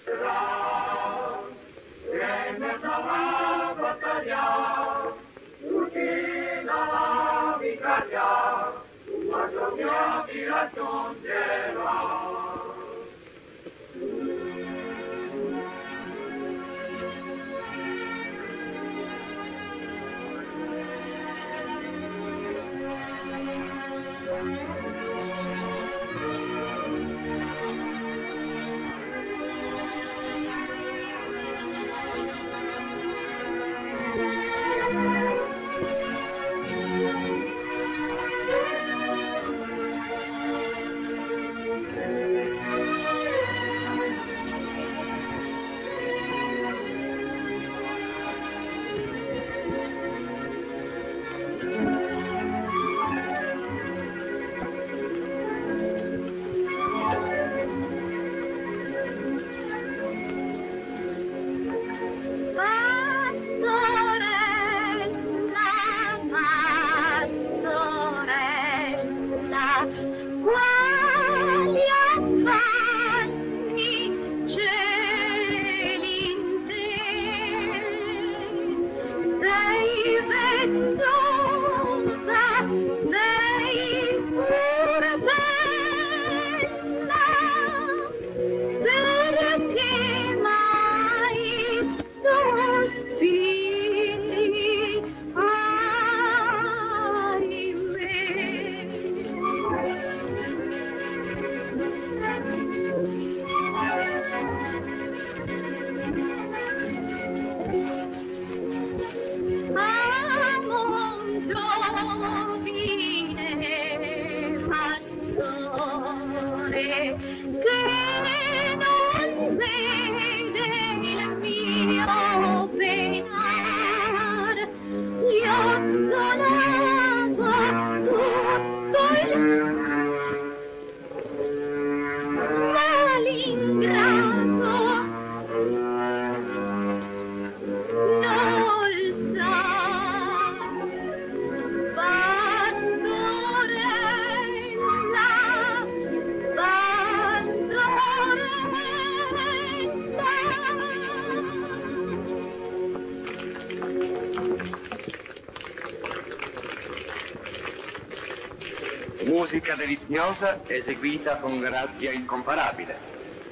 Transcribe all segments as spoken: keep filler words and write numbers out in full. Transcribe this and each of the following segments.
Musica deliziosa eseguita con grazia incomparabile.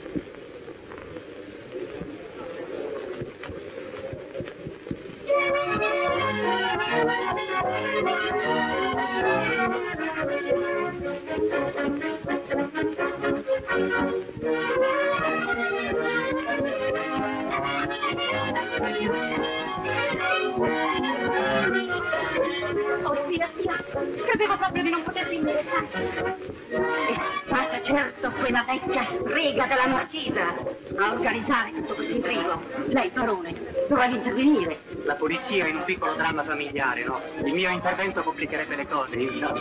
Oh zia, zia, credevo proprio di non poter finire, sai? È stata certo quella vecchia strega della marchesa a organizzare tutto questo intrigo. Lei, padrone, dovrà intervenire. La polizia è in un piccolo dramma familiare, no? Il mio intervento complicherebbe le cose, io so.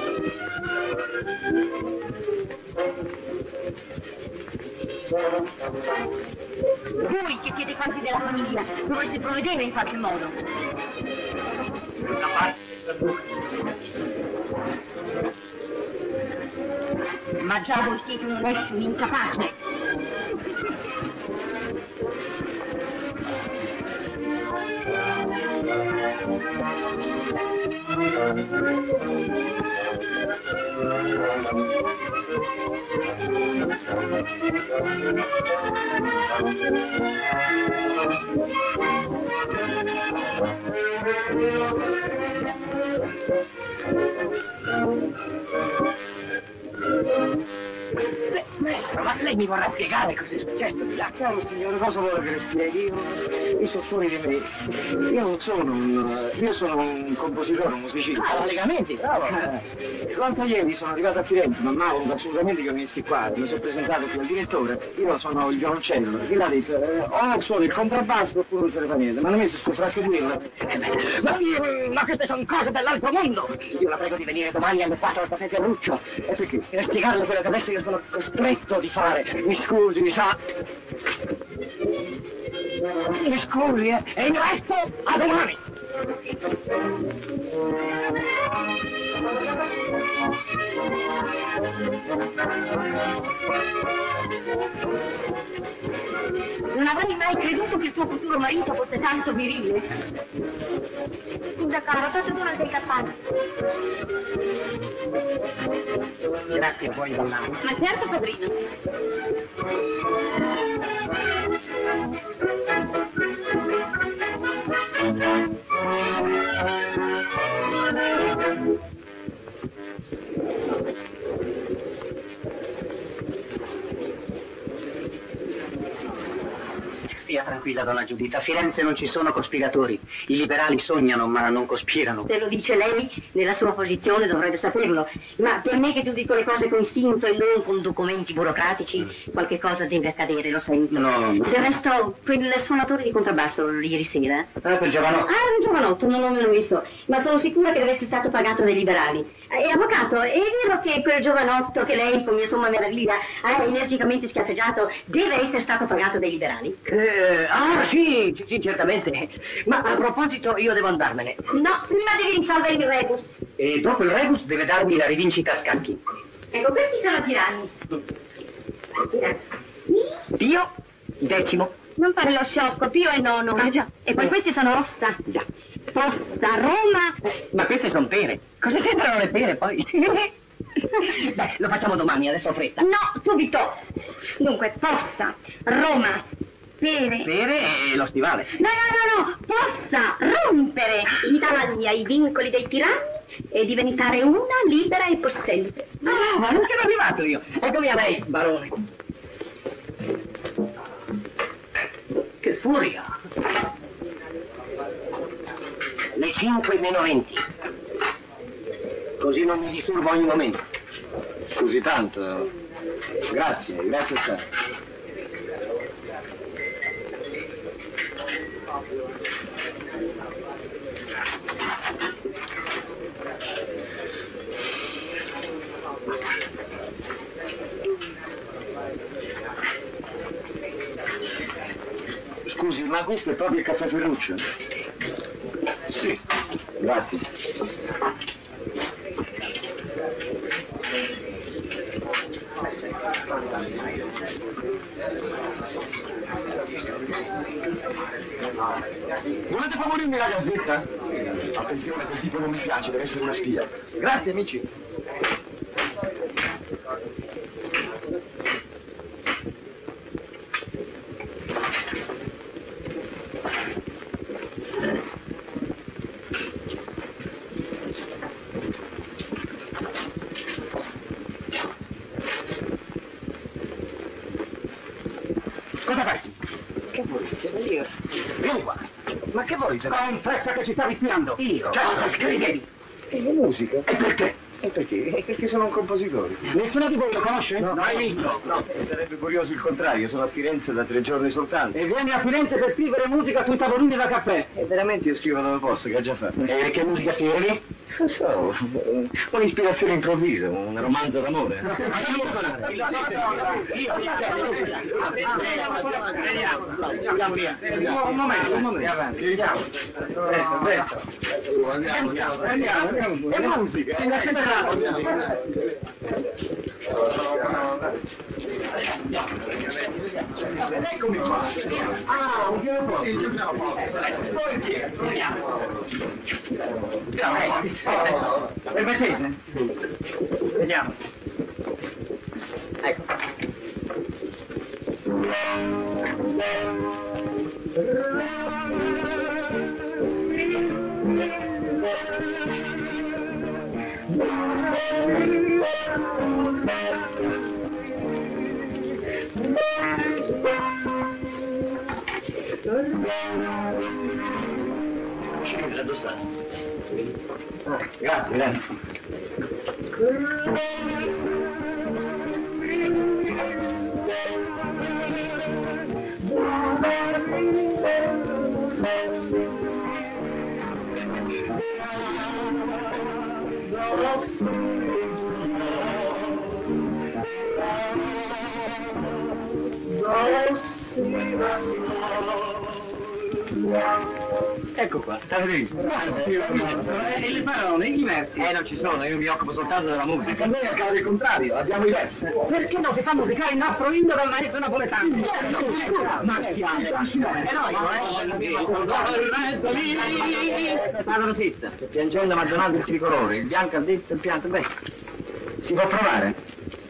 Voi che siete quanti della famiglia dovreste provvedere in qualche modo. Da parte del duca. Ma già voi siete un vecchio incapace. Maestro, ma lei mi vorrà spiegare cosa è successo di là? Caro signore, cosa vuole che le spieghi? Io, io sono fuori di me. Io non sono un... io sono un compositore, un musicista. Ah, legamenti, bravo! Eh, l'altro ieri sono arrivato a Firenze, ma non avevo assolutamente che venissi qua. Mi sono presentato qui al direttore, io sono il violoncello. E l'ha detto, eh, o suono il contrabbasso oppure non se ne fa niente. Ma hanno messo sto fracco di euro. Eh beh, ma, ma queste sono cose dell'altro mondo! Io la prego di venire domani alle quattro al caffè Ferruccio. E perché? Per spiegarle quello che adesso io sono costretto di fare. Mi scusi, mi sa. Mi scusi, eh? E il resto a domani! Non avrei mai creduto che il tuo futuro marito fosse tanto virile. Scusa, cara, tanto tu non sei capace. Grazie, vuoi ballare? Ma certo, padrino. Stia tranquilla, donna Giuditta. A Firenze non ci sono cospiratori. I liberali sognano, ma non cospirano. Se lo dice lei, nella sua posizione dovrebbe saperlo. Ma per me che giudico le cose con istinto e non con documenti burocratici, qualche cosa deve accadere, lo sento. No, no. Del resto, quel suonatore di contrabbasso ieri sera... Ah, quel giovanotto. Ah, un giovanotto, non l'ho visto, ma sono sicura che deve essere stato pagato dai liberali. E avvocato, è vero che quel giovanotto che lei, con mia somma meraviglia, ha energicamente schiaffeggiato, deve essere stato pagato dai liberali? Eh, ah, sì, sì, sì, certamente. Ma a proposito, io devo andarmene. No, prima devi risolvere il rebus. E dopo il rebus deve darmi la rivincita a scacchi. Ecco, questi sono tiranni. Tiranni. Pio, decimo. Non fare lo sciocco, Pio è nono. Ah, già. E poi questi sono Rossa. Già. Posta, Roma. Ma queste sono pere. Cosa sembrano le pere poi? Beh, lo facciamo domani, adesso ho fretta. No, subito. Dunque, Possa, Roma, Pere. Pere e lo stivale. No, no, no, no. Possa rompere l'Italia, i vincoli dei tiranni e diventare una libera e possente. Ah, ma non c'ero arrivato io. Eccomi a lei, barone. Che furia! Le cinque meno venti. Così non mi disturbo ogni momento. Scusi tanto. Grazie, grazie assai. Scusi, ma questo è proprio il caffè Ferruccio? Sì, grazie. Volete favorirmi la gazzetta? Attenzione, quel tipo non mi piace, deve essere una spia. Grazie, amici. Cosa fai? Che vuoi? Io. Vieni qua. Ma che vuoi? Confessa che ci stavi spiando. Io. Cosa scrivevi? E la musica? E perché? E perché? E perché sono un compositore. Nessuno di voi lo conosce? No. Non hai visto? No, sarebbe curioso il contrario, sono a Firenze da tre giorni soltanto. E vieni a Firenze per scrivere musica sui tavolini da caffè. E veramente io scrivo dove posso, che ho già fatto. E che musica scrivevi? Non so, un'ispirazione improvvisa, un romanzo d'amore. Andiamo a suonare. Io, andiamo via. Un momento, un momento. Avanti, vediamo. Aspetta, aspetta. Andiamo, andiamo, andiamo, andiamo. È musica. Si è sembrato. Eccomi qua. Ah, un piano sì, c'è un piano Permettete? Vediamo. Ecco. Scendere, dove sta? Ah, grazie, grazie. Rossi, Rossi, Ecco qua, l'avete visto? E le parole, i versi? Eh, non ci sono, io mi occupo soltanto della musica. A noi accade il contrario, abbiamo i versi. Perché non si fa musicare il nostro inno dal maestro napoletano? Certo, sicuro! Marziale, eroico, eh? Padre zitta, piangendo ma donando il tricolore, il bianco al detto, il pianto, beh, si può provare?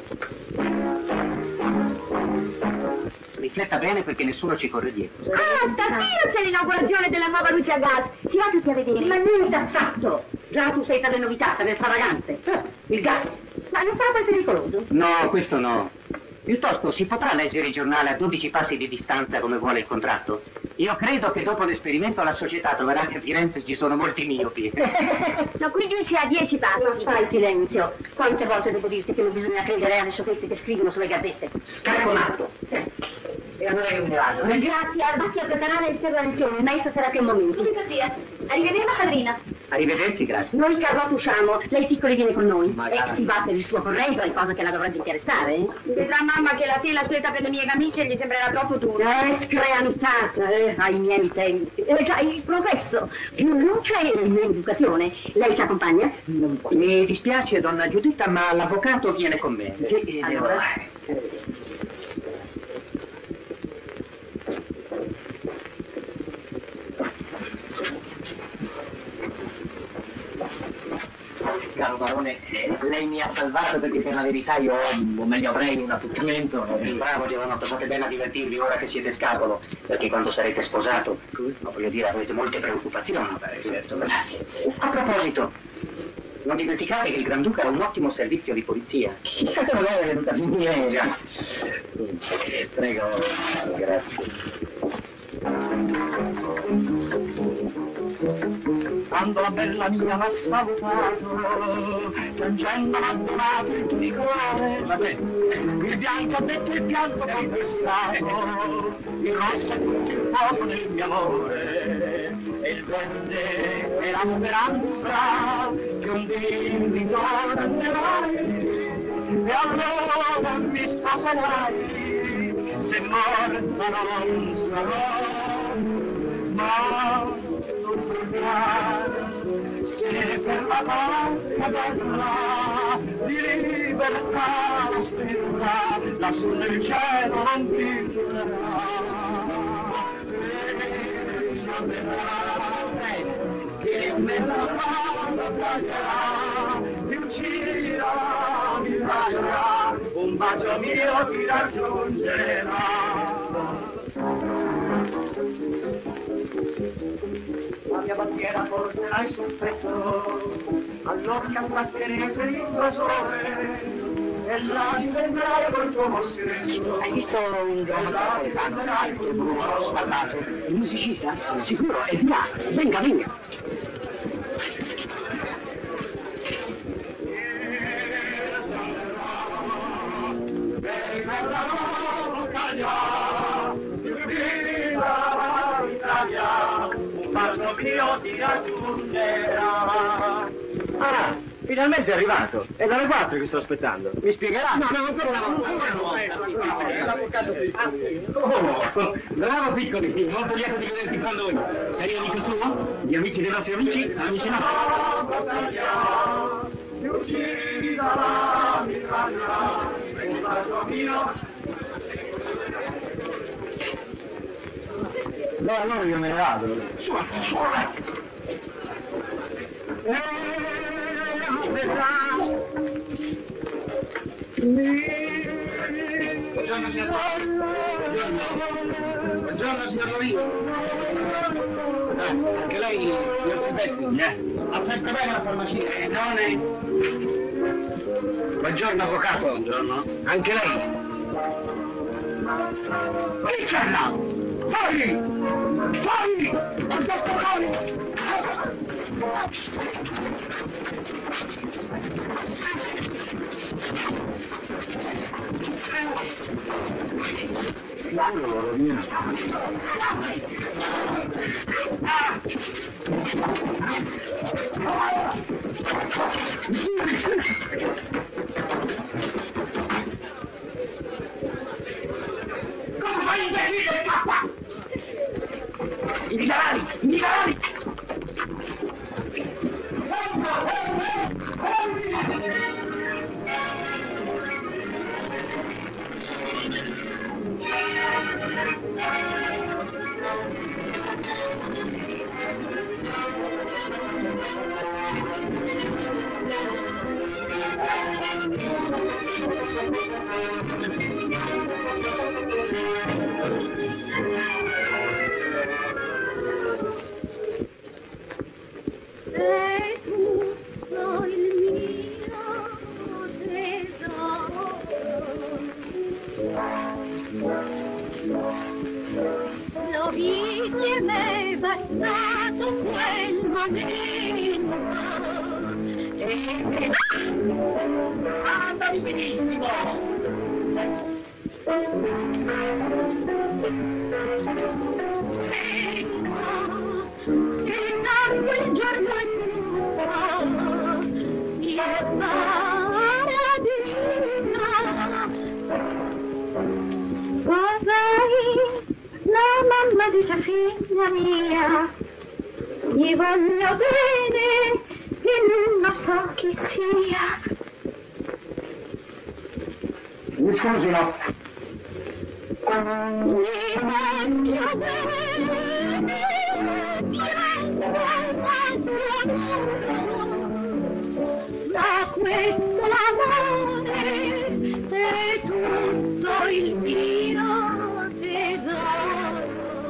Rifletta bene perché nessuno ci corre dietro. Ah, stasera c'è l'inaugurazione della nuova luce a gas. Si va tutti a vedere. Ma niente affatto! Già tu sei per le novità, per le stravaganze. Il gas. Ma non sarà poi pericoloso? No, questo no. Piuttosto si potrà leggere il giornale a dodici passi di distanza come vuole il contratto. Io credo che dopo l'esperimento la società troverà che a Firenze ci sono molti miopi. No, qui dice a dieci passi. Fai silenzio. Quante volte devo dirti che non bisogna credere alle sciocchezze che scrivono sulle gazzette? Scarbonato. E allora io mi vado. Grazie, abbatti a preparare il per la lezione. Il maestro sarà più un momento. Subito, zia. Arrivederla, padrina. Arrivederci, grazie. Noi Carlotta usciamo, lei piccoli viene con noi. Magari. E si va per il suo corrente, è cosa che la dovrebbe interessare. Eh? Vedrà mamma che la tela scelta per le mie camicie gli sembrerà troppo dura. Eh, screantata, eh, ai miei tempi. Eh, già, il professo, più luce e meno educazione. Lei ci accompagna? Mi dispiace, donna Giuditta, ma l'avvocato viene con me. Sì, allora. Caro barone, lei mi ha salvato perché per la verità io ho, o meglio avrei un appuntamento. Bravo giovanotto, fate bene a divertirvi ora che siete scapolo, perché quando sarete sposato, no, voglio dire, avrete molte preoccupazioni. Certo, grazie. A proposito, non dimenticate che il Granduca ha un ottimo servizio di polizia. Chissà che non è venuta a finire. Già. Prego, grazie. Quando la bella mia m'ha salutato, piangendo m'ha donato il tricolore. Va bene. Il bianco ha detto il bianco conquistato, il rosso è tutto il fuoco del mio amore, e il verde è la speranza che un dì ritornerai, e allora mi sposerai, se morta non sarò, ma se per la patria bella di libertà la stella lassù nel cielo non brillerà, e saperai che mezza banda taglierà, ti ucciderà, mi taglierà, un bacio mio ti raggiungerà. La mia bandiera porterai sul petto, all'occhio attratterete il invasore, e la diventerai col tuo mostretto. Hai visto un giovane napoletano, con il bruno sbarbato? Il musicista? Sicuro, è di là. Venga, venga. Mio ti raggiungerà. Ah, finalmente è arrivato. È dalle quattro che sto aspettando. Mi spiegherà? No, no, ancora una volta. Oh, bravo piccoli, molto lieto di vederti con noi. Sei amico suo? Gli amici dei nostri amici? Sono amici nostri. Ti ucciderà, mi trarrà, un bacio mio. No, allora io me ne vado. Su, su, Buongiorno signor Buongiorno signor Rovino. Ah, anche lei, signor Silvestri? Yeah. Ha sempre bene la farmacia? Eh, non è. Buongiorno avvocato. Buongiorno. Anche lei? Chi c'è là? Fuori! Fuori! Alberto fuori! Cosa fai, imbecille? Scappa! I liberali! I liberali! Sei tutto il mio tesoro. Lo vidi e m'è bastato quel momento. E... Andavi benissimo! Quel giorno è tuo, il paradiso. Cos'hai? La mamma dice figlia mia, gli voglio bene e non so chi sia. Mi scusi, no? Gli voglio bene. Ma questo amore è tutto il mio tesoro.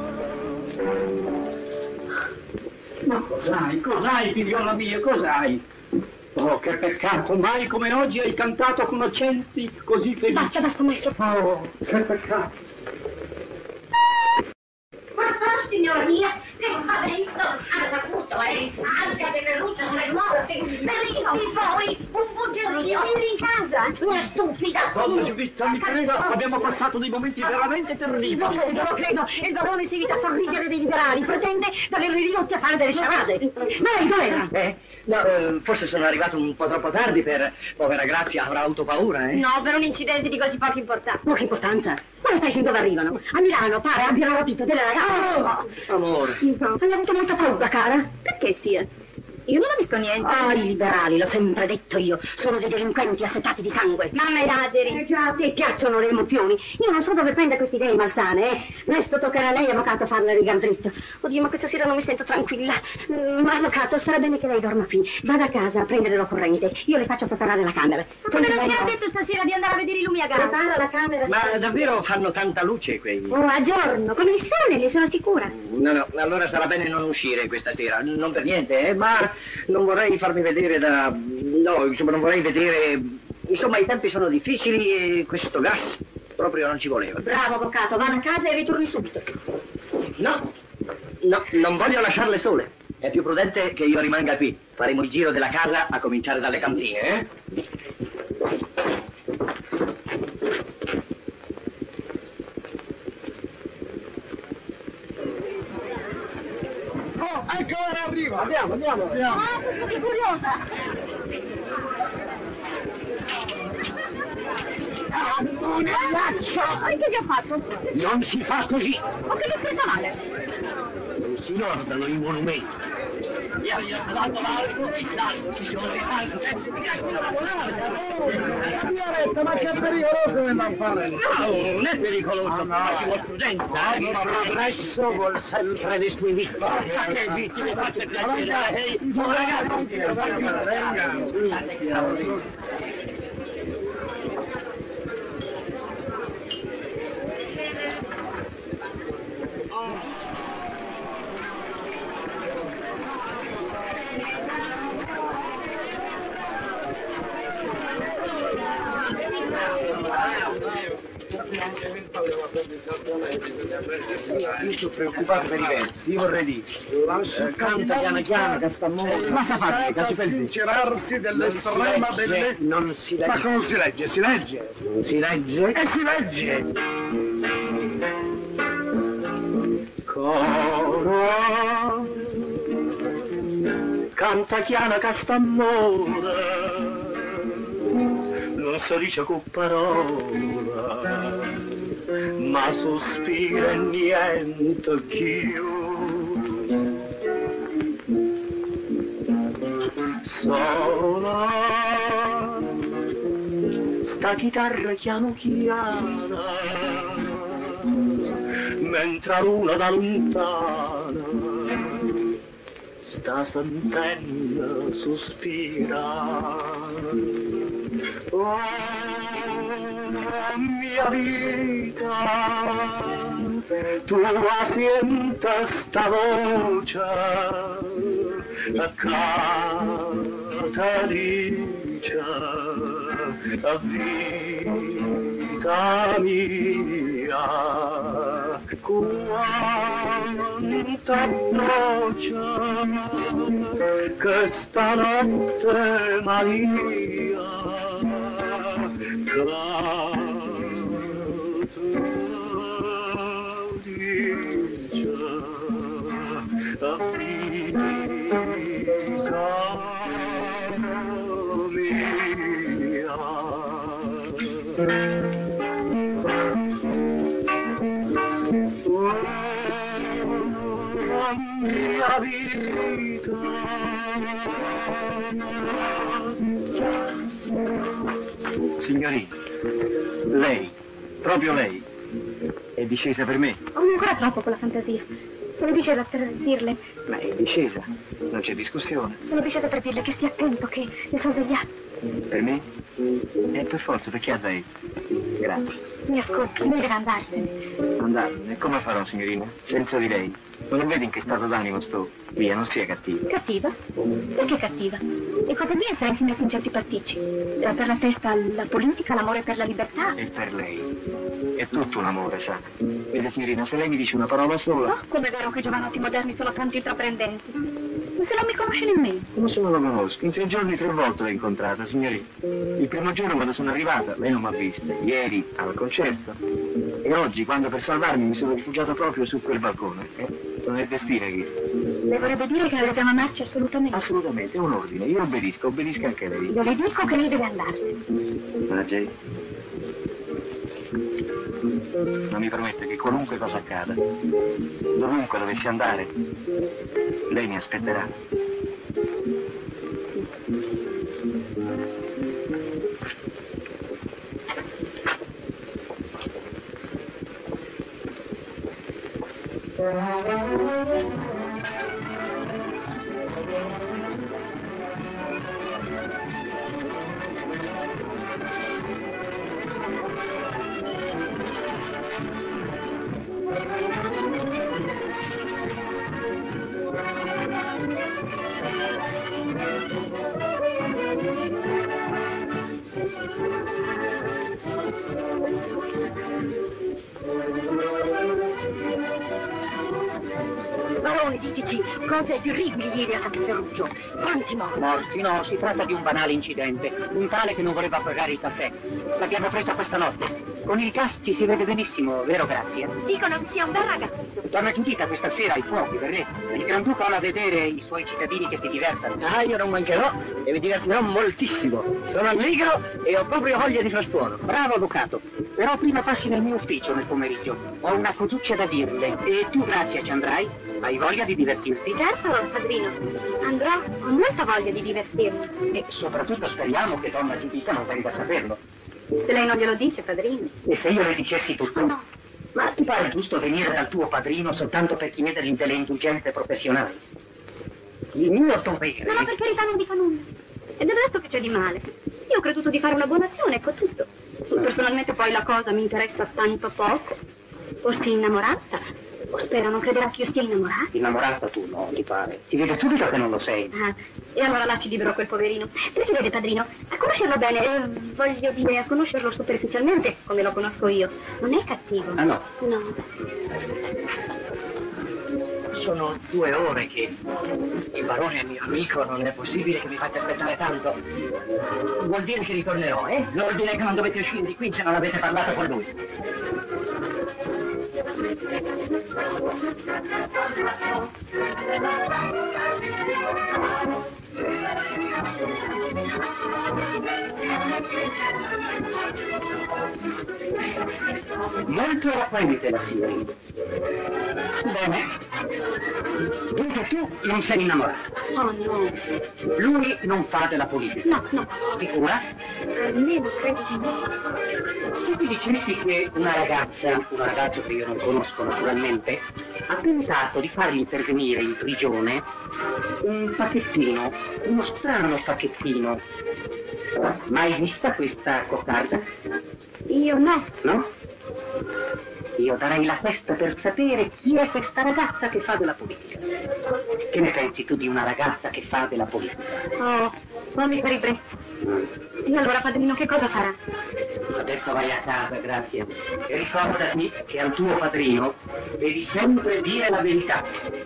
Ma cos'hai? Cos'hai, figliola mia? Cos'hai? Oh, che peccato! Mai come oggi hai cantato con accenti così felici. Basta, basta, maestro. Oh, che peccato! Signora mia, devo fare il ha saputo, eh, ansia di Ferruccio sulle morte, Berlino, e poi un bugiardino. Vieni in casa, una stupida. Donna Giuditta, mi creda, abbiamo passato dei momenti veramente terribili. Lo credo, lo credo, il barone si inizia a sorridere dei liberali, pretende di averli ridotti a fare delle sciarate. Ma lei dov'era? Eh? No, eh, forse sono arrivato un po' troppo tardi per... Povera Grazia, avrà avuto paura, eh? No, per un incidente di così poca importanza. Poca importanza? Ma lo sai fin dove arrivano? A Milano, pare abbiano rapito delle ragazze. Oh, amore. No, hai avuto molta paura, cara? Perché, zia? Io non ho visto niente. Ah, i liberali, l'ho sempre detto io. Sono dei delinquenti assetati di sangue. Mamma e Dageri. Eh già, a te piacciono le emozioni. Io non so dove prende queste idee malsane, eh. Presto toccherà a lei, avvocato, farle rigar dritto. Oddio, ma questa sera non mi sento tranquilla. Mm, avvocato, sarà bene che lei dorma qui. Vada a casa a prendere l'occorrente. Io le faccio preparare la camera. Ma come non si era detto stasera di andare a vedere i lumi a gara? Prepara la camera. Ma davvero fanno tanta luce quei... Oh, a giorno, come il sole, ne sono sicura. No, no, allora sarà bene non uscire questa sera. Non per niente, eh, ma... Non vorrei farmi vedere da... No, insomma, non vorrei vedere... Insomma, i tempi sono difficili e questo gas proprio non ci voleva. Bravo, avvocato, vada a casa e ritorni subito. No, no, non voglio lasciarle sole. È più prudente che io rimanga qui. Faremo il giro della casa a cominciare dalle cantine, eh? Oh, ecco ora arriva! Andiamo, andiamo, andiamo! Ah, sono curiosa! Ah, non è laccio! Ma che vi ha fatto? Non si fa così! Ma che vi è scritto male? Non si guardano i monumenti! Via, via, dando largo, largo, signore, largo! Mi lasciano lavorare! Ma che pericoloso è da fare! No, non è pericoloso, ma ci vuole prudenza, eh! Progresso vuol sempre le sue vittime! Ma che vittime? Faccia piacere! Ehi, ragazzi! Io sono preoccupato per i versi, io vorrei dire. Eh, canta piano piano che sta molto. Ma sa fare, a sincerarsi dell'estrema bellezza. Non si legge. Ma come si legge? Si legge? Non si legge? E si legge! Coro, canta chiana che sta amore, non si dice con parola, ma sospira e niente più. sola, sta chitarra chiano chiana, mentre la luna da lontana sta sentendo sospira. Oh, mia vita, tu la senti sta voce, accanto dice, la vita mia, quanta voce, che stanotte Maria, mia vita. Signorina, lei, proprio lei, è discesa per me? Ho ancora troppo con la fantasia. Sono discesa per dirle. Ma è discesa, non c'è discussione. Sono discesa per dirle che stia attento, che mi sono svegliata. Per me? E per forza, perché a lei? Grazie. Mi ascolti, lei deve andarsene. Andarmene? E come farò, signorina? Senza di lei. Non vedi in che stato d'animo sto? Via, non sia cattiva. Cattiva? Perché cattiva? E cosa mia se lei si mette in certi pasticci? Era per la testa la politica, l'amore per la libertà. E per lei. È tutto un amore, sa. Vede, signorina, se lei mi dice una parola sola... Oh, com'è vero che i giovanotti moderni sono tanto intraprendenti. Ma se non mi conosce nemmeno. Come se non la conosco? In tre giorni tre volte l'ho incontrata, signorina. Il primo giorno quando sono arrivata, lei non mi ha vista. Ieri al concerto. E oggi, quando per salvarmi mi sono rifugiata proprio su quel balcone. Eh, non è destino questo. Le vorrebbe dire che dobbiamo amarci assolutamente? Assolutamente, è un ordine. Io obbedisco, obbedisca anche lei. Io le dico che lei deve andarsene. Ma Jay, non mi promette che qualunque cosa accada, dovunque dovessi andare, lei mi aspetterà. Sì. Barone, diteci, cose terribili ieri a Castelruccio. Quanti morti? Morti? No, si tratta di un banale incidente. Un tale che non voleva pagare il caffè. L'abbiamo preso questa notte. Con il gas ci si vede benissimo, vero Grazia? Dicono che sia un bel ragazzo. Torna Giudita questa sera ai fuochi, verrete. Il Granduca ama vedere i suoi cittadini che si divertano. Ah, io non mancherò e vi divertirò moltissimo. Sono allegro e ho proprio voglia di frastuono. Bravo avvocato. Però prima passi nel mio ufficio nel pomeriggio. Ho una cosuccia da dirle. E tu, Grazia, ci andrai? Hai voglia di divertirti? Certo, padrino. Andrò, ho molta voglia di divertirmi. E soprattutto speriamo che donna Giudita non venga a saperlo. Se lei non glielo dice, padrino. E se io le dicessi tutto? No. Ma ti pare giusto venire dal tuo padrino soltanto per chiedergli delle indulgenze professionali? Il mio dovere... No, ma per carità non dica nulla. E del resto che c'è di male? Io ho creduto di fare una buona azione, ecco tutto. Personalmente poi la cosa mi interessa tanto poco. O stii innamorata, o spero non crederà che io stia innamorata. Innamorata tu, no, ti pare? Si vede subito che non lo sei. Ah, e allora lasci libero quel poverino. Perché vede, padrino, a conoscerlo bene, eh, voglio dire, a conoscerlo superficialmente, come lo conosco io, non è cattivo. Ah no? No. Sono due ore che il barone è mio amico, non è possibile che mi faccia aspettare tanto. Vuol dire che ritornerò, eh? L'ordine è che non dovete uscire di qui se non avete parlato con lui. Molto rappresente la Siri. Bene. Dunque tu non sei innamorato. Oh no. Lui non fa della politica. No, no. Sicura? Almeno credo di no. Se ti dicessi che una ragazza, un ragazzo che io non conosco naturalmente, ha tentato di fargli intervenire in prigione un pacchettino, uno strano pacchettino. Mai vista questa coccarda? Io no. No? Io darei la testa per sapere chi è questa ragazza che fa della politica. Che ne pensi tu di una ragazza che fa della politica? Oh, non mi fa ribrezzo. E allora, padrino, che cosa farà? Adesso vai a casa, grazie. E ricordati che al tuo padrino devi sempre dire la verità.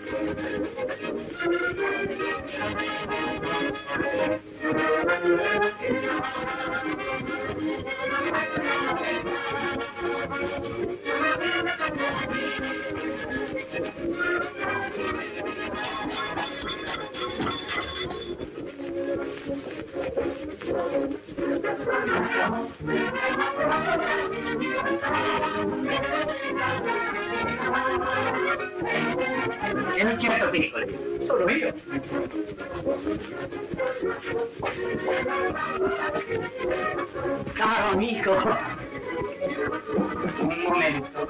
E non ci metto pericoli. Solo io. Caro amico, un momento.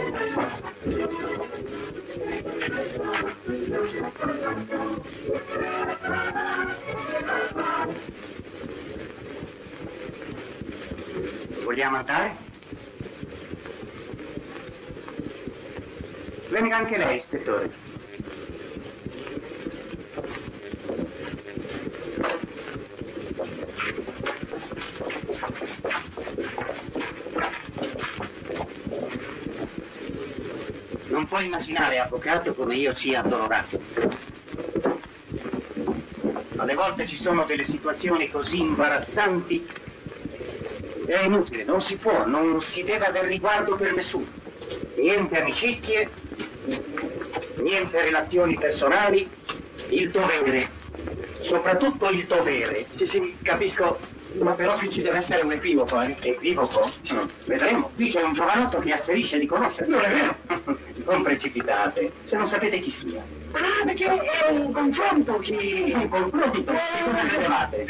Vogliamo andare? Venga anche lei, ispettore. Non puoi immaginare, avvocato, come io sia addolorato. Alle volte ci sono delle situazioni così imbarazzanti. È inutile, non si può, non si deve aver riguardo per nessuno. Niente amicizie, niente relazioni personali, il dovere, soprattutto il dovere. Sì, sì, capisco, ma però qui ci deve essere un equivoco, eh? Equivoco? Sì. Vedremo, qui c'è un giovanotto che asserisce di conoscerlo. Non è vero? Non precipitate, se non sapete chi sia. Ah, perché è un confronto che... Un confronto? Che cosa credevate?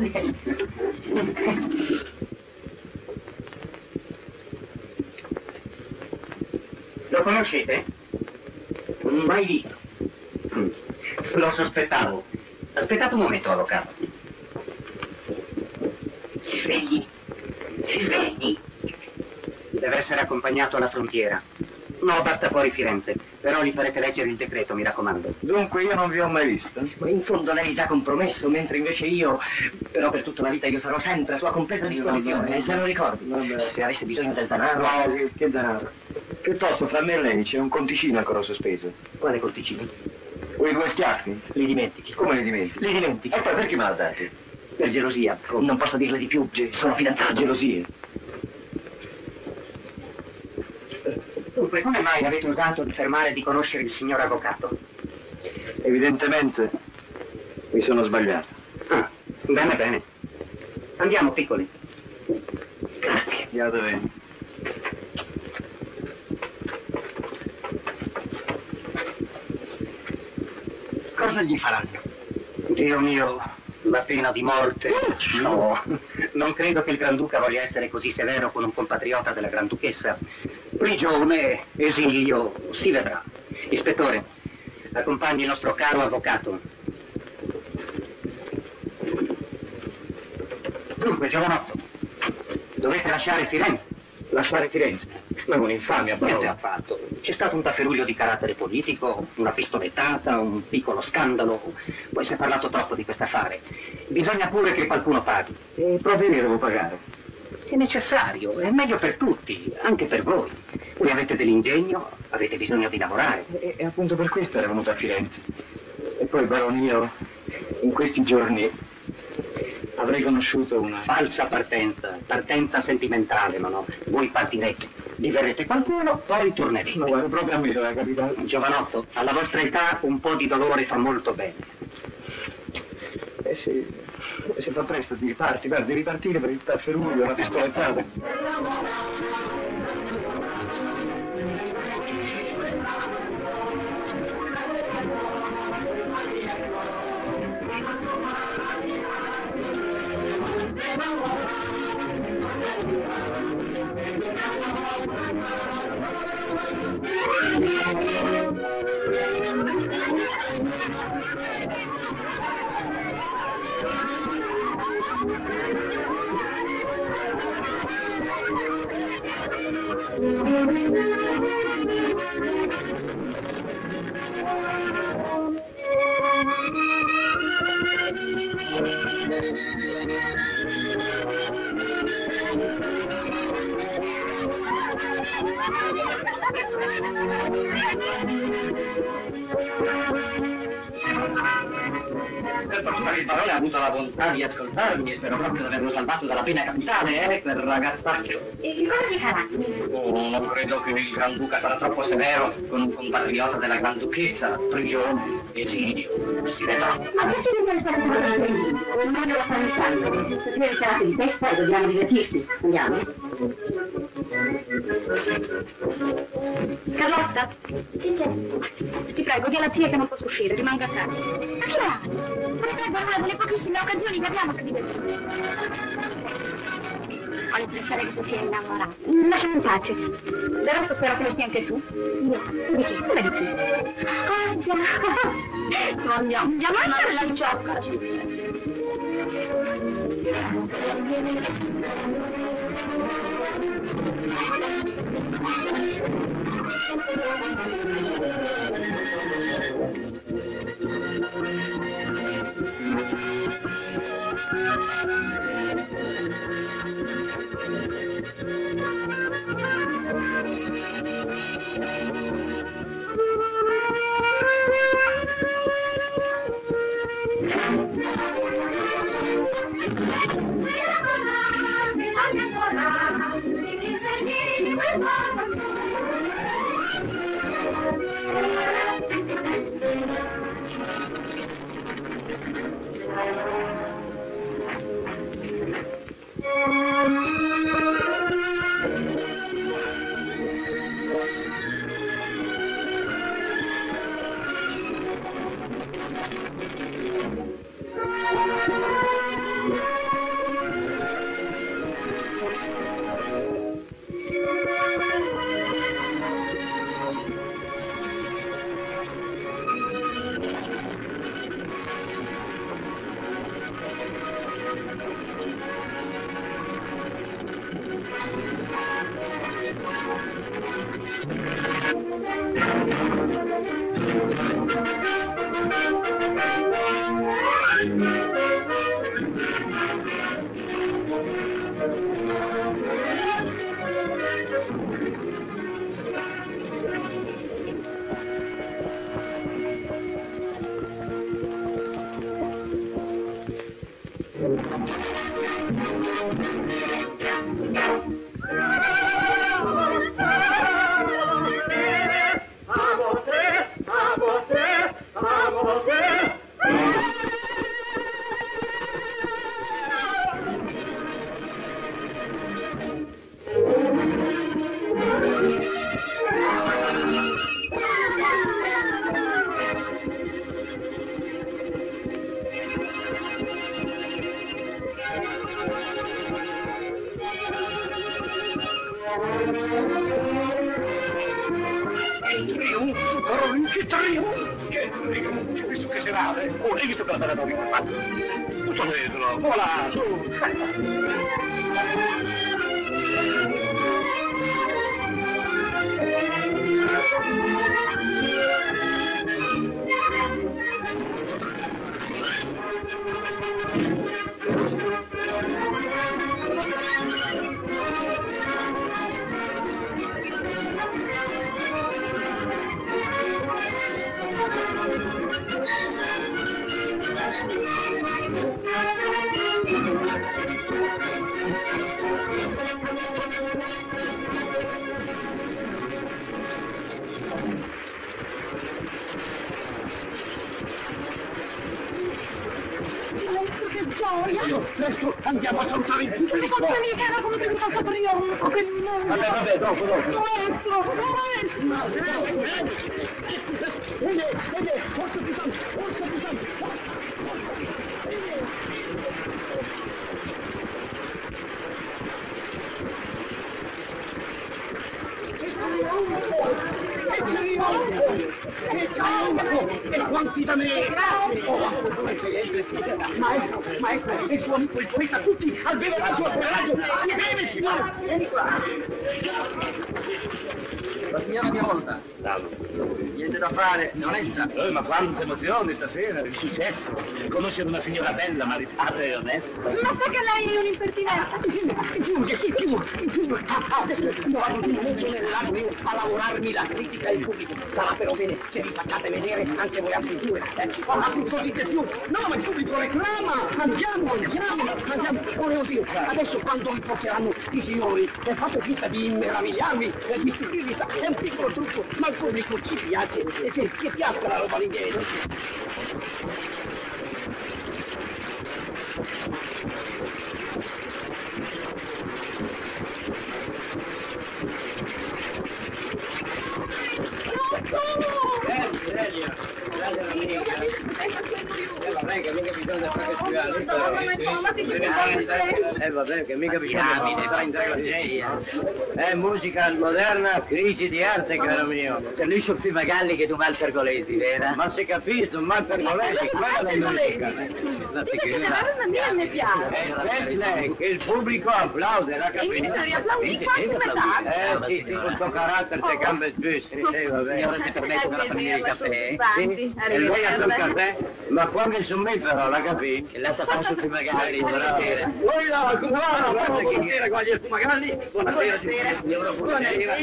Lo conoscete? Mai visto. Lo sospettavo. Aspettate un momento, avvocato. Si svegli. Si svegli. Deve essere accompagnato alla frontiera. No, basta fuori Firenze. Però gli farete leggere il decreto, mi raccomando. Dunque io non vi ho mai visto. Ma in fondo lei mi ha compromesso, mentre invece io... Però per tutta la vita io sarò sempre a sua completa disposizione. E se lo ricordi? Vabbè. Se avesse bisogno del denaro... No, che, che denaro. Piuttosto fra me e lei c'è un conticino ancora sospeso. Quale conticino? Quei due schiaffi? Li dimentichi. Come li dimentichi? Li dimentichi. E poi perché me l'ha dati? Per gelosia. Non posso dirle di più. Sono fidanzato. Gelosie. Dunque, come mai avete osato di fermare di conoscere il signor avvocato? Evidentemente mi sono sbagliato. Ah, bene, bene. Andiamo, piccoli. Grazie. Andiate bene. Cosa gli faranno? Dio mio, la pena di morte. No, non credo che il Granduca voglia essere così severo con un compatriota della Granduchessa. Prigione, esilio, si vedrà. Ispettore, accompagni il nostro caro avvocato. Dunque, giovanotto, dovete lasciare Firenze. Lasciare Firenze? Ma è un'infamia, Niente parola. affatto. C'è stato un tafferuglio di carattere politico, una pistolettata, un piccolo scandalo. Poi si è parlato troppo di quest'affare. Bisogna pure che qualcuno paghi. E proprio io devo pagare. È necessario, è meglio per tutti, anche per voi. Voi avete dell'ingegno, avete bisogno di lavorare. E, e appunto per questo era venuto a Firenze. E poi, barone, io in questi giorni avrei conosciuto una... Falsa partenza, partenza sentimentale, ma no. Voi partirete, diverrete qualcuno, poi tornerete. No, guarda, proprio a me doveva capitare. Giovanotto, alla vostra età un po' di dolore fa molto bene. Eh sì, si fa presto, ti parti, guarda, devi partire per il tafferuglio, la pistolettata. Per fortuna che il barone ha avuto la bontà di ascoltarmi e spero proprio di averlo salvato dalla pena capitale, eh, per ragazzaccio. E che cosa gli farà? Oh, non credo che il Granduca sarà troppo severo con un compatriota della Granduchessa. Prigione, esilio, si vedrà. Ma perché non vuole stare con noi? Non voglio stare sangue. Stasera è serata di festa e dobbiamo divertirci. Andiamo? Carlotta? Che c'è? Ti prego, di alla zia che non posso uscire, rimango a casa. Ma che ha? Potrebbe una delle pochissime occasioni che abbiamo per divertirci. Ho l'impressione che tu sia innamorato. Lasciami in pace. Del resto spero che lo stia anche tu. Io? Tu di chi? Come di chi? Ah, già. Insomma, andiamo. Andiamo a fare la ciocca. Che trionfo! Che trionfo! Visto che serale? Oh, hai visto quella bella donna che ha fatto? Tutto vetro, voilà, su! Presto, presto, andiamo a salutare il pubblico. Ma mica era come venuto a trionfo, che non... Vabbè, vabbè, dopo, dopo. Maestro, maestro! Vede, vede, forza pesante, forza pesante, forza! Che trionfo! E quanti da me! Maestro, maestro, e suo amico il poeta, tutti al bene del suo coraggio! Si beve, signore! Vieni qua. La signora mia volta. Niente da fare, è onesta. Eh, ma quante emozioni stasera, il successo. Conoscere una signora bella, maritata e onesta. Ma sa che lei è un'impertinenza? In più, in più, in più, ah, adesso io vado di nuovo nell'anno io a lavorarmi la critica e il pubblico. Sarà però bene che vi facciate vedere anche voi altri due. Eh, ho altri così che più. No, ma il pubblico reclama. Andiamo, andiamo, andiamo. Volevo dire, adesso quando vi porteranno i signori e fate finta di meravigliarvi e di stupirvi, è un piccolo trucco, ma il pubblico ci piace e che, che piasca la roba l'inglese. Eh vabbè, che mica bisogna stare in tragedia. È musica moderna, crisi di arte, caro mio. Per lui sono più Magalli che tu Malpergolesi, vero? Ma si capisce, un Malpergolesi, quella è la musica. Dice che le varie a me mi piace. Eh, lei, che il pubblico applaude, la E capito? mi devi applaudire quanto metà. Eh sì, sì, con tuo carattere, te gambe giuste, eh vabbè. Signora, se permette una famiglia di caffè? Sì, e lei ha sul caffè? Ma quando su me però, la capì? Che la sapranno su più Magalli, buonasera. Buonasera, buonasera, guardia Fumagalli. Buonasera, signora, buonasera.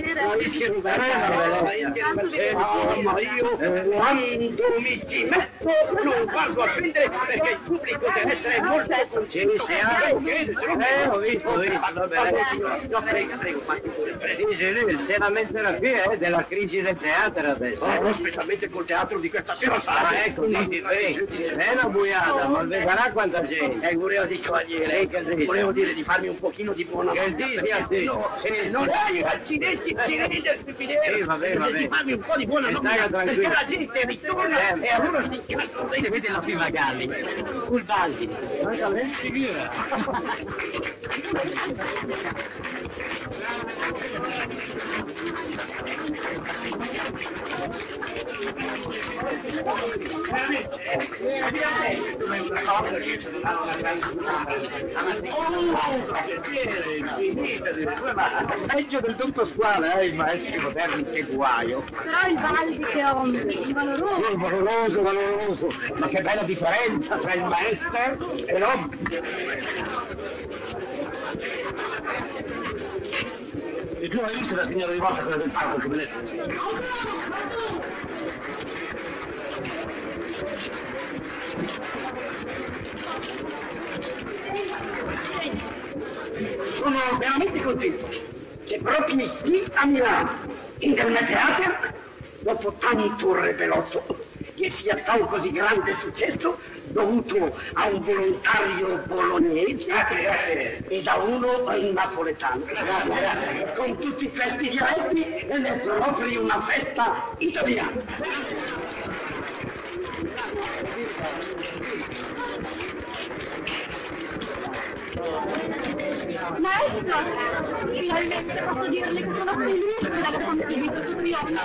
Ma io quando mi ci metto non vado a prendere perché il pubblico deve essere molto conciso. Eh, ho visto, ho visto. No, prego, prego, passi pure. Dice lui, se la metterà qui è della crisi del teatro adesso. Oh, specialmente col teatro di questa sera, sa. Ah, ecco, di è una buiata, ma vedrà quanta gente. Eh, volevo dire, cavaliere, volevo dire di farmi un pochino di buona Che dici a te? se non hai accidenti, accidenti del stupidere, Sì, vabbè, vabbè. di farmi un po' di buona E nomina, stai perché tranquillo. la gente ritorna e allora si incastrano dentro. Vede la più Magalli. Sul Baldi. Peggio del Don Pasquale, eh, i maestri moderni, che guaio. Però il Baldi che ho un valoroso. Oh, valoroso, valoroso, ma che bella differenza tra il maestro e l'uomo. E tu hai visto la signora di volta quella del parco, che bellezza? Sono veramente contento che proprio qui a Milano, in del teatro, dopo tanto rebelotto, che sia stato così grande successo dovuto a un volontario bolognese e da uno napoletano. Con tutti questi dialetti è proprio una festa italiana. Maestro, finalmente posso dirle che sono felice di aver contribuito sul trionfo.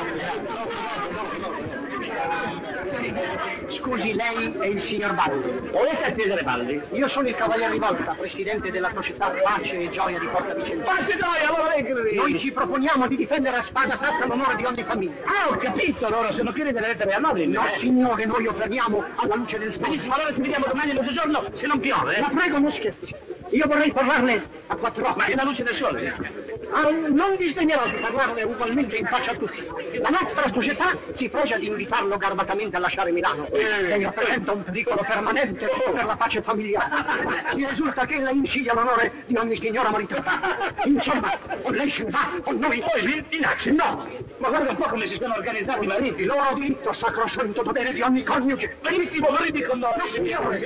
Scusi, lei è il signor Baldi. Volete Cesare Baldi? Io sono il cavaliere Rivolta, presidente della società Pace e Gioia di Porta Vicenza. Pace gioia, allora lei che lo vedi? Noi ci proponiamo di difendere a spada tratta l'onore di ogni famiglia. Ah, ho capito, allora sono pieni delle lettere a Nobili. No, signore, noi operiamo alla luce del sole. Benissimo, allora ci vediamo domani a mezzogiorno, se non piove. La prego, non scherzi. Io vorrei parlarne a quattro occhi. Ma è la luce del sole. Ah, non disdegnerò di parlarne ugualmente in faccia a tutti. La nostra società si pregia di invitarlo garbatamente a lasciare Milano, che rappresenta un pericolo permanente per la pace familiare. Mi risulta che ella incidia l'onore di ogni signora maritata. Insomma, o lei se ne va, o noi... Poi vi minacce. No, Ma guarda un po' come si sono organizzati i mariti. Loro diritto sacrosanto dovere di ogni coniuge. Benissimo, lo ridicono. No, signore,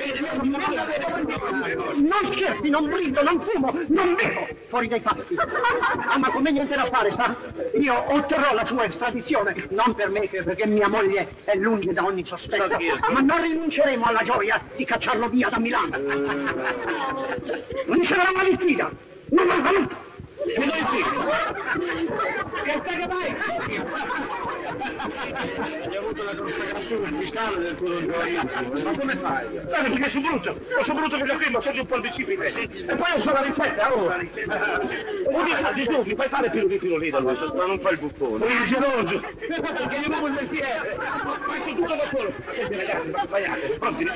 non scherzi, non brindo, non fumo, non bevo. Fuori dai pasti. Ah, ma come niente da fare, sa? Io otterrò la sua estradizione, non per me, che perché mia moglie è lungi da ogni sospetto. Ma non rinunceremo alla gioia di cacciarlo via da Milano. Non c'era una vittina. Non ho voluto. E noi sì. Che stai mai? Hai avuto la consacrazione ufficiale del tuo ragazzo. Ma come fai? Guarda, perché sono brutto. Io sono brutto che qui, ma c'è un po' di cibi. E poi non so la ricetta, oh. La ricetta. Oh, di sa, di snufi, puoi fare più più lì da lui. Adesso stanno un po' il buffone. Un geloso. Perché io avevo il mestiere. Faccio tutto da solo. Senti ragazzi, ma sbagliate. Pronti?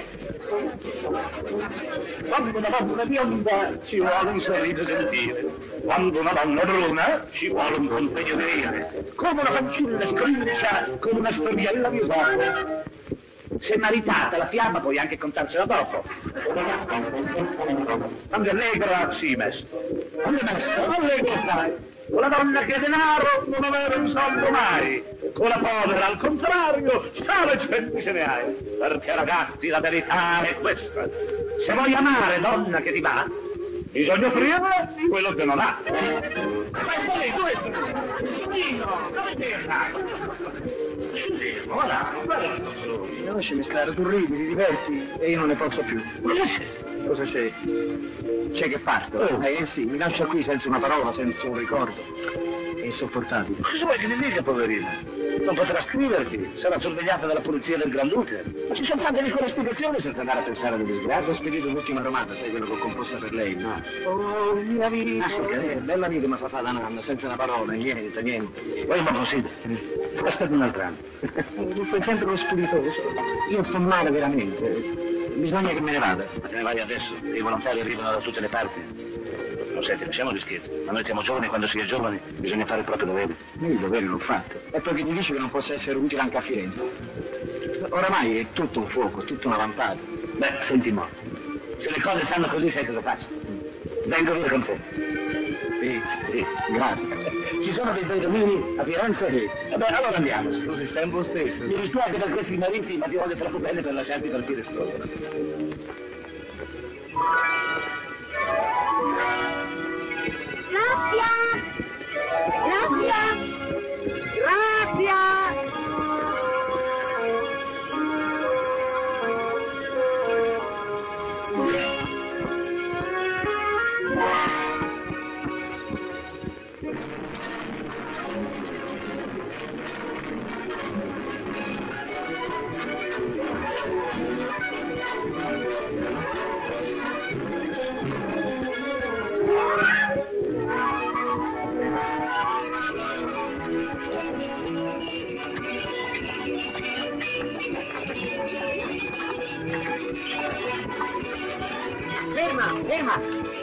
Quando una donna bionda ci vuole un sorriso gentile. Quando una donna bruna ci vuole un contegno virile. Come una fanciulla scrincia con una storiella di esopo. Se maritata la fiamma puoi anche contarsela dopo. Quando è allegra, sì, mesto. Quando è mesto, allegra stai. Con la donna che ha denaro non avere un soldo mai. Con la povera, al contrario, sale centi se ne hai. Perché ragazzi, la verità è questa. Se vuoi amare donna che ti va, bisogna offrirle quello che non ha. Ma lì, dove è? Dove sei? Voilà, Lasciami stare, tu ridi, ti diverti e io non ne posso più. cosa c'è? Cosa c'è? C'è che parto? Oh. Eh sì, mi lascia qui senza una parola, senza un ricordo. È insopportabile. Cosa vuoi che ne dica, poverina? Non potrà scriverti, sarà sorvegliata dalla polizia del Granduca. Ma ci sono tante piccole spiegazioni senza andare a pensare alle disgrazie. Ho spedito l'ultima romata, sai quello che ho composto per lei, no? Oh, mia vita. Ah sì, che è bella vita mi fa fare la nanna, senza una parola, niente, niente. Poi ma possibile. Aspetta un altro anno. Tu fai sempre lo spiritoso. Io sto male veramente. Bisogna che me ne vada. Ma te ne vai adesso? I volontari arrivano da tutte le parti. Non senti, lasciamo gli scherzi. Ma noi siamo giovani, quando si è giovani bisogna fare il proprio dovere. Io il dovere l'ho fatto. E poi chi mi dice che non possa essere utile anche a Firenze? Oramai è tutto un fuoco, tutto una lampata. Beh, senti mo. Se le cose stanno così, sai cosa faccio? Vengo via con te. Sì, sì, grazie. Ci sono dei bei domini a Firenze? Sì. Vabbè, allora andiamo. Così sempre lo stesso. Mi dispiace per questi mariti, ma ti voglio troppo bene per lasciarti partire solo. Grazia! Grazia! Grazia! Ferma, ferma!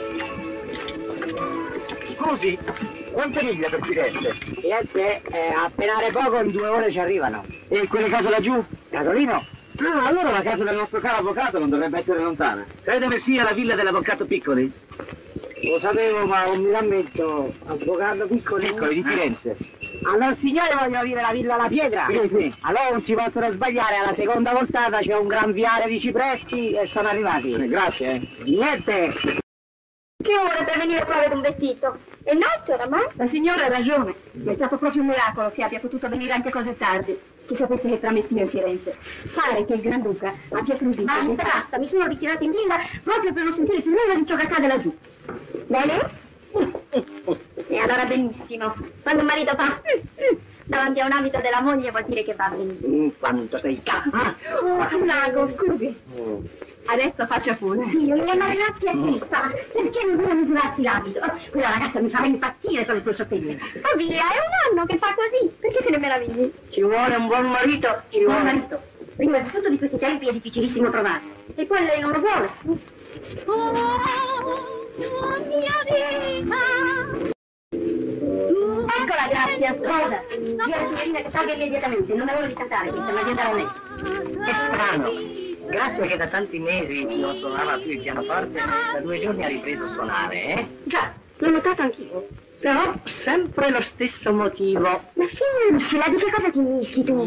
Scusi, quante miglia per Firenze? Firenze, eh, a penare poco, in due ore ci arrivano. E quelle case laggiù? Casolino? Ah, allora la casa del nostro caro avvocato non dovrebbe essere lontana. Sai dove sia la villa dell'avvocato Piccoli? Lo sapevo, ma non mi rammetto. Avvocato Piccoli? Piccoli di Firenze. Allora, signore, voglio dire la Villa La Pietra. Sì, sì. Allora non si possono sbagliare, alla seconda voltata c'è un gran viale di cipressi e sono arrivati. Eh, grazie, eh. Niente. Che ora per venire qua avere un vestito? È notte oramai? La signora ha ragione. È stato proprio un miracolo che abbia potuto venire anche così tardi. Se sapesse che tramestio in Firenze. Pare che il Granduca abbia creduto. Basta, basta, mi sono ritirata in villa proprio per non sentire più nulla di ciò che accade laggiù. Bene? E allora benissimo. Quando un marito fa davanti a un abito della moglie vuol dire che va benissimo. Mm, quanto sei cazzo. Oh, Lago, scusi. Adesso faccia pure. Io le ragazzi è trista. Perché non vuole misurarsi l'abito? Quella ragazza mi farà impazzire con le sue sciocchezze. Ma via, è un anno che fa così. Perché te ne meravigli? Ci vuole un buon marito. Ci Buon vuole. marito. Prima di tutto di questi tempi è difficilissimo trovare. E poi lei non lo vuole. Oh, mia vita! Eccola, Grazia. Cosa? Dio la signorina che salga immediatamente. Non avevo di cantare, mi sembra di andare a letto. Che strano. Grazie che da tanti mesi non suonava più il pianoforte, da due giorni ha ripreso a suonare, eh? Già, l'ho notato anch'io. Però sempre lo stesso motivo. Ma finiscila, di che cosa ti mischi tu?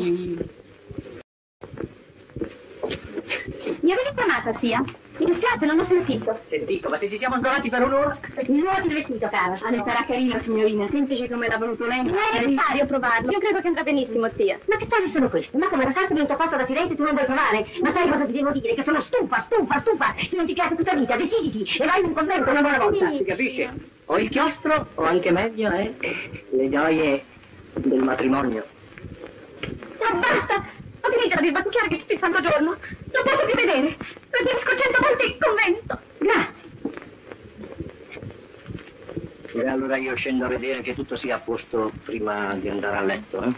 Mi avevi chiamata, zia? Mi dispiace, non ho sentito. Sentito, ma se ci siamo sdolati per un'ora? Mi svuoti il vestito, cara. Ale sarà carino, signorina, semplice come l'ha voluto lei. Non è necessario provarlo. Io credo che andrà benissimo, zia. Ma che storie sono queste? Ma come la sarta venuta apposta da Firenze tu non vuoi provare? Ma sai cosa ti devo dire? Che sono stufa, stufa, stufa. Se non ti piace questa vita, deciditi e vai in un convento una buona volta. Si capisce? O il chiostro, o anche meglio, eh? Le gioie del matrimonio. Ma basta! Ho finito di sbattucchiare che tutto il santo giorno. Non posso più vedere. Preferisco cento volte il convento. Grazie. E allora io scendo a vedere che tutto sia a posto prima di andare a letto, eh?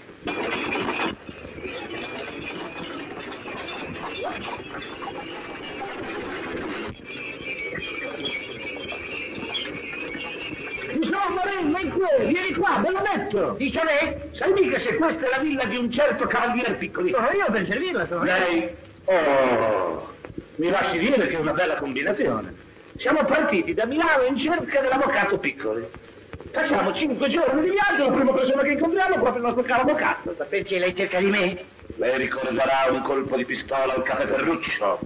Insomma, vieni qui, vieni qua, bello netto! Dice lei? Sai mica se questa è la villa di un certo cavalier piccolino? Sono io per servirla, sono io. Lei? Oh, mi lasci dire che è una bella combinazione. Siamo partiti da Milano in cerca dell'avvocato Piccoli. Facciamo cinque giorni di viaggio, la prima persona che incontriamo è proprio il nostro caro avvocato. Ma perché lei cerca di me? Lei ricorderà un colpo di pistola al caffè Ferruccio.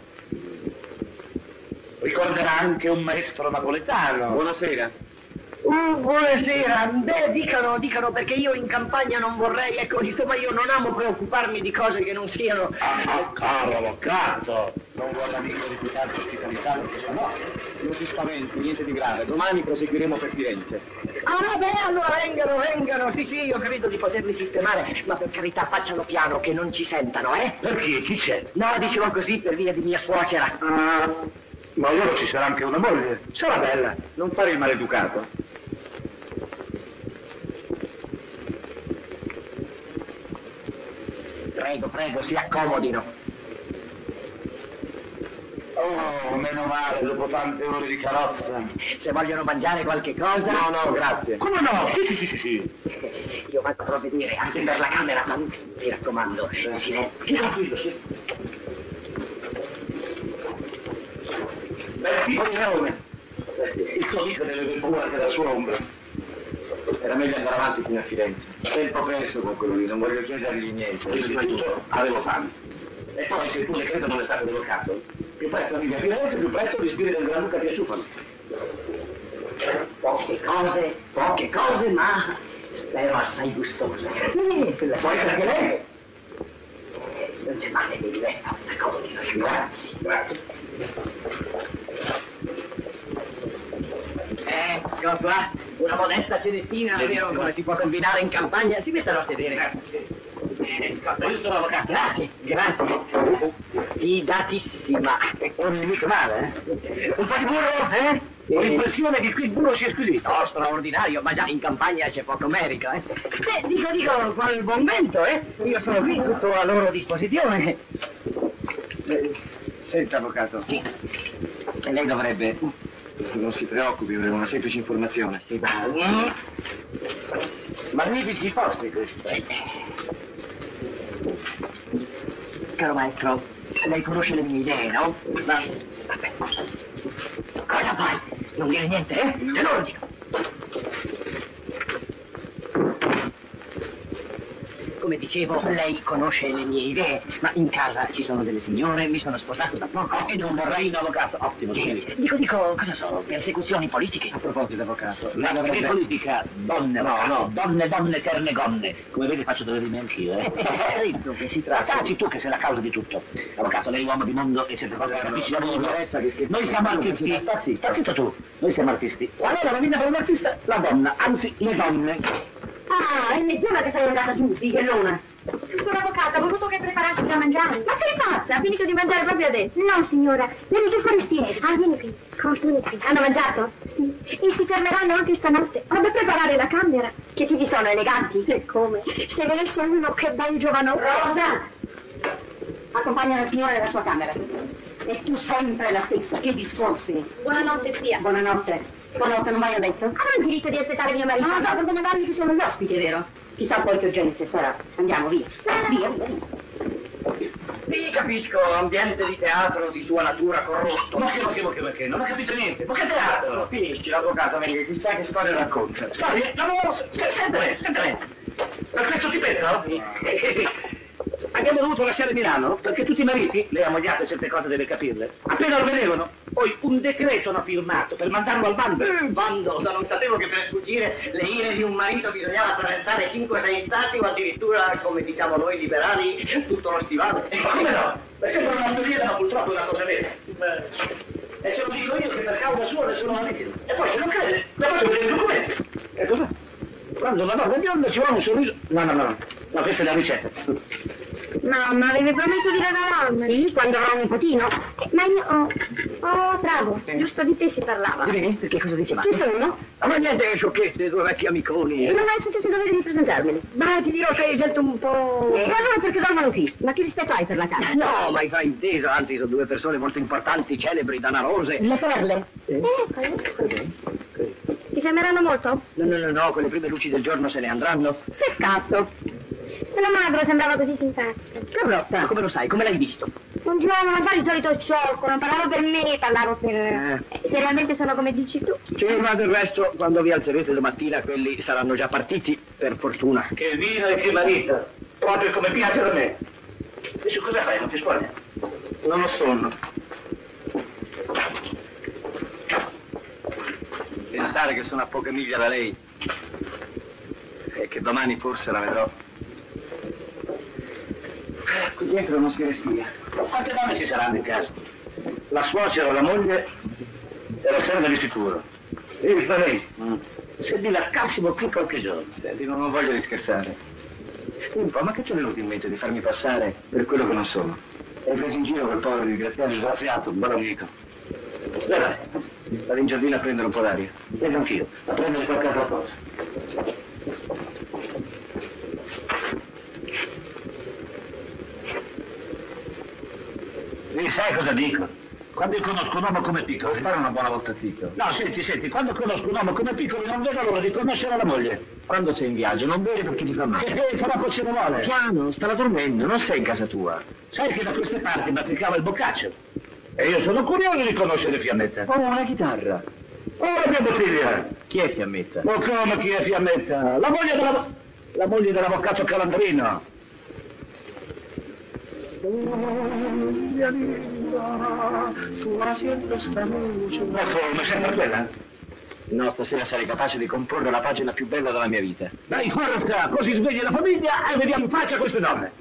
Ricorderà anche un maestro napoletano. Buonasera. Uh, buonasera, beh dicano, dicano perché io in campagna non vorrei, ecco, insomma io non amo preoccuparmi di cose che non siano... Ah, ah, caro avvocato, non vuole amico rifiutare l'ospitalità per questa notte. Non si spaventi, niente di grave. Domani proseguiremo per Firenze. Ah beh, allora vengano, vengano, sì sì, io credo di poterli sistemare, ma per carità facciano piano che non ci sentano, eh? Perché? Chi c'è? No, dicevo così per via di mia suocera. Ah, ma allora ci sarà anche una moglie. Sarà bella, Non fare il maleducato. Prego, prego, si accomodino. Oh, meno male, dopo tante ore di carrozza. Se vogliono mangiare qualche cosa... No, no, grazie. Come no? Sì, sì, sì, sì, sì. Io vado a provvedere anche per la camera, ma mi raccomando, silenzio. Tranquillo, sì. Beh, figlio, il tuo amico deve aver paura anche della sua ombra. Era meglio andare avanti fino a Firenze. Tempo perso con quello lì, non voglio chiedergli niente. Prima di tutto avevo fame. E poi se tu le credo non è stato delocato, più presto arrivi a Firenze, più presto respiri del Granduca ti acciuffano. Poche cose, poche cose, ma spero assai gustose. Poi perché lei? Non c'è male di letto, s'accomodino, si Grazie, grazie. Ecco qua, una modesta cenettina, vero come si può combinare in campagna? Si mettano a sedere. Ecco, io sono avvocato. Grazie, grazie. Fidatissima. Non mi mica male, eh? Un po' di burro, eh? Ho Sì. l'impressione che qui il burro sia squisito. Oh, straordinario, ma già in campagna c'è poco merito, eh. Beh, dico, dico, qual buon vento, eh. Io sono qui tutto a loro disposizione. Senta, avvocato. Sì. E lei dovrebbe... Non si preoccupi, volevo una semplice informazione. Magnifici posti questi. Sì. Caro maestro, lei conosce le mie idee, no? Ma... Aspetta. Cosa fai? Non dire niente, eh? Te lo dico. Come dicevo, lei conosce le mie idee, ma in casa ci sono delle signore, mi sono sposato da poco e non vorrei un avvocato. Ottimo, scusi. Dico, dico, cosa sono? Persecuzioni politiche? A proposito, avvocato, lei Ma che dovrebbe... politica? Donne, no, no, donne, donne, eterne gonne. Come vedi faccio delle rime anch'io, eh? Sai di che si tratta? Taci tu che sei la causa di tutto. Avvocato, lei è uomo di mondo e certe cose le capisci da vivo. Noi siamo artisti. Sta zitto tu. Noi siamo artisti. Qual è la rovina per un artista? La donna, anzi le donne. Ah, è mezz'ora che sei andata giù, bighellona. Sono avvocato, ha voluto che preparassi da mangiare. Ma sei pazza? Ha finito di mangiare proprio adesso? No, signora, vieni tu forestieri. Ah, vieni qui. Come vieni qui? Hanno mangiato? Sì. E si fermeranno anche stanotte. Vabbè, preparare la camera. Che ti vi sono eleganti? E come? Se venisse uno, che bel giovanotto. Rosa! Accompagna la signora nella sua camera. E tu sempre la stessa, che discorsi. Buonanotte, zia. Buonanotte. Buonanotte, non mai ho detto? Ah, non diritto di aspettare mio marito. Ah, no, per domandarmi chi sono gli ospiti, è vero? Chissà poi che gente sarà. Andiamo, via. Via, via, via. Sì, capisco, ambiente di teatro di sua natura corrotto. Ma che, ma che, ma che, ma che? Non ho capito niente. Ma che teatro? Finisci l'avvocato, America, chissà che storia racconta. Storia? No, no, sentire, sentire. Per questo tipetto? Abbiamo dovuto lasciare Milano perché tutti i mariti, lei ammogliate certe cose deve capirle, appena lo vedevano, poi un decreto hanno firmato per mandarlo al bando. Mm, bando, non sapevo che per sfuggire le ire di un marito bisognava attraversare cinque sei stati o addirittura, come diciamo noi liberali, tutto lo stivale. Ma come no? È sempre una teoria, ma purtroppo è una cosa vera. E ce lo dico io che per causa sua ne sono una vittima. E poi se non crede, le faccio vedere i documenti. E cosa? Quando la donna è bionda ci vuole un sorriso. No, no, no, no, questa è la ricetta. Mamma, avevi promesso di regalarmi? Sì, quando avrò un nipotino. Eh, ma io... Oh, oh bravo, eh. Giusto di te si parlava. Vedi? Perché cosa dicevate? Chi sono? Ah, ma niente, sciocchette, due vecchi amiconi. E non hai sentito il dovere di presentarmeli? Ma ti dirò, sei scelto un po'... E allora perché dormono qui? Ma che rispetto hai per la casa? No, ma hai frainteso, anzi sono due persone molto importanti, celebri, danarose. Le perle? Sì. Eh, ecco. Ti fermeranno molto? No, no, no, no, con le prime luci del giorno se ne andranno. Peccato. Quello magro sembrava così simpatico. Carlotta, come lo sai? Come l'hai visto? Un giorno, non fai il solito sciocco, non parlavo per me, parlavo per... Eh. Eh, se realmente sono come dici tu. Sì, ma del resto, quando vi alzerete domattina, quelli saranno già partiti, per fortuna. Che vino e che marito, proprio come piace a me. E su cosa fai? Non ti spogli? Non ho sonno. Pensare che sono a poche miglia da lei e che domani forse la vedrò. Qui dietro non si respira. Quante donne ci saranno in casa? La suocera, la moglie e lo servo di sicuro. Io mi lei. Mm. Se mi laccassimo qui qualche giorno. Senti, non voglio di scherzare. Un po', ma che ti è venuto in mente di farmi passare per quello che non sono? Hai preso in giro quel povero disgraziato? Disgraziato, un buon amico. Dove vai? Vado in giardino a prendere un po' d'aria. Vengo anch'io, a prendere qualche altra cosa. Sì, sai cosa dico? Quando io conosco un uomo come Piccolo... Spara una buona volta zitto. No, senti, senti, quando conosco un uomo come Piccolo non vedo l'ora di conoscere la moglie. Quando sei in viaggio non bevi perché ti fa male. Eh, però poi ce ne vuole. Piano, stava dormendo, non sei in casa tua. Sai che da queste parti bazzicava il boccaccio? E io sono curioso di conoscere Fiammetta. Oh, una chitarra. Oh, la mia bottiglia. Chi è Fiammetta? Ma come chi è Fiammetta? La moglie della... La moglie dell'avvocato Calandrino. Ma come, sempre quella? No, stasera sarei capace di comporre la pagina più bella della mia vita. Dai, forza, così svegli la famiglia e vediamo in faccia queste donne.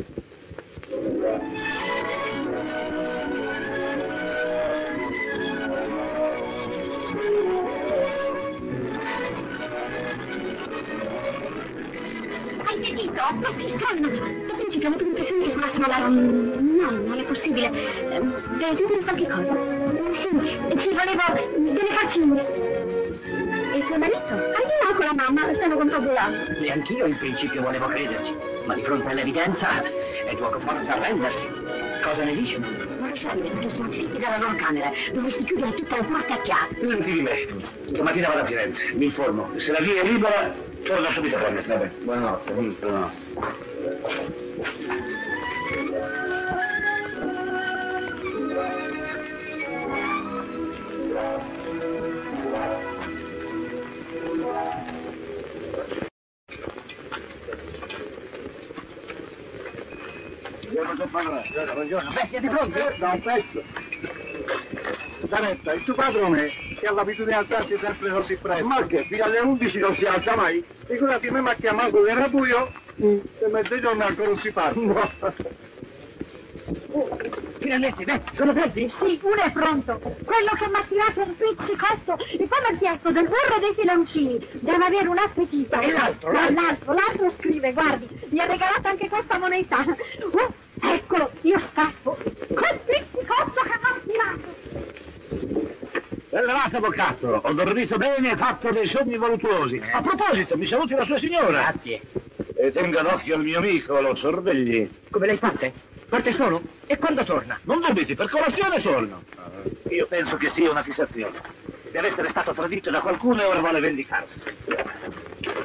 Hai sentito? Ma si stanno. Da principio ho avuto l'impressione che suonassero la... No, non è possibile. Devi sentire qualche cosa. Sì, sì, volevo delle faccine. E il tuo marito? Anche no, con la mamma, stanno confabulando. E anch'io in principio volevo crederci, ma di fronte all'evidenza è gioco forza arrendersi. Cosa ne dici? Non lo sai perché sono usciti dalla loro camera. Dovresti chiudere tutte le porte a chiave. Niente di me. Stamattina vado a Firenze, mi informo. Se la via è libera, torno subito a prenderti. Vabbè, Buonanotte. buonanotte. Buongiorno, buongiorno. Beh, siete pronti? Da un pezzo. Zanetta, il tuo padrone che ha l'abitudine di alzarsi sempre così presto. Ma che, fino alle undici non si alza mai? Figurati, me mi ha chiamato che era buio e mezzogiorno ancora non si parla. Finalmente, beh, sono pronti? Sì, uno è pronto. Quello che mi ha tirato un pizzicotto e poi mi ha chiesto del burro e dei filoncini. Deve avere un appetito. E l'altro, No, l'altro, l'altro scrive, guardi, gli ha regalato anche questa moneta. Uh, eccolo, io scappo. Col pizzicotto che mi ha tirato. Bella avvocato, ho dormito bene e fatto dei sogni voluttuosi. A proposito, mi saluti la sua signora. Grazie. E tenga d'occhio il mio amico, lo sorvegli. Come lei parte? Parte solo? E quando torna? Non dubiti, per colazione torno. Io penso che sia una fissazione. Deve essere stato tradito da qualcuno e ora vuole vendicarsi.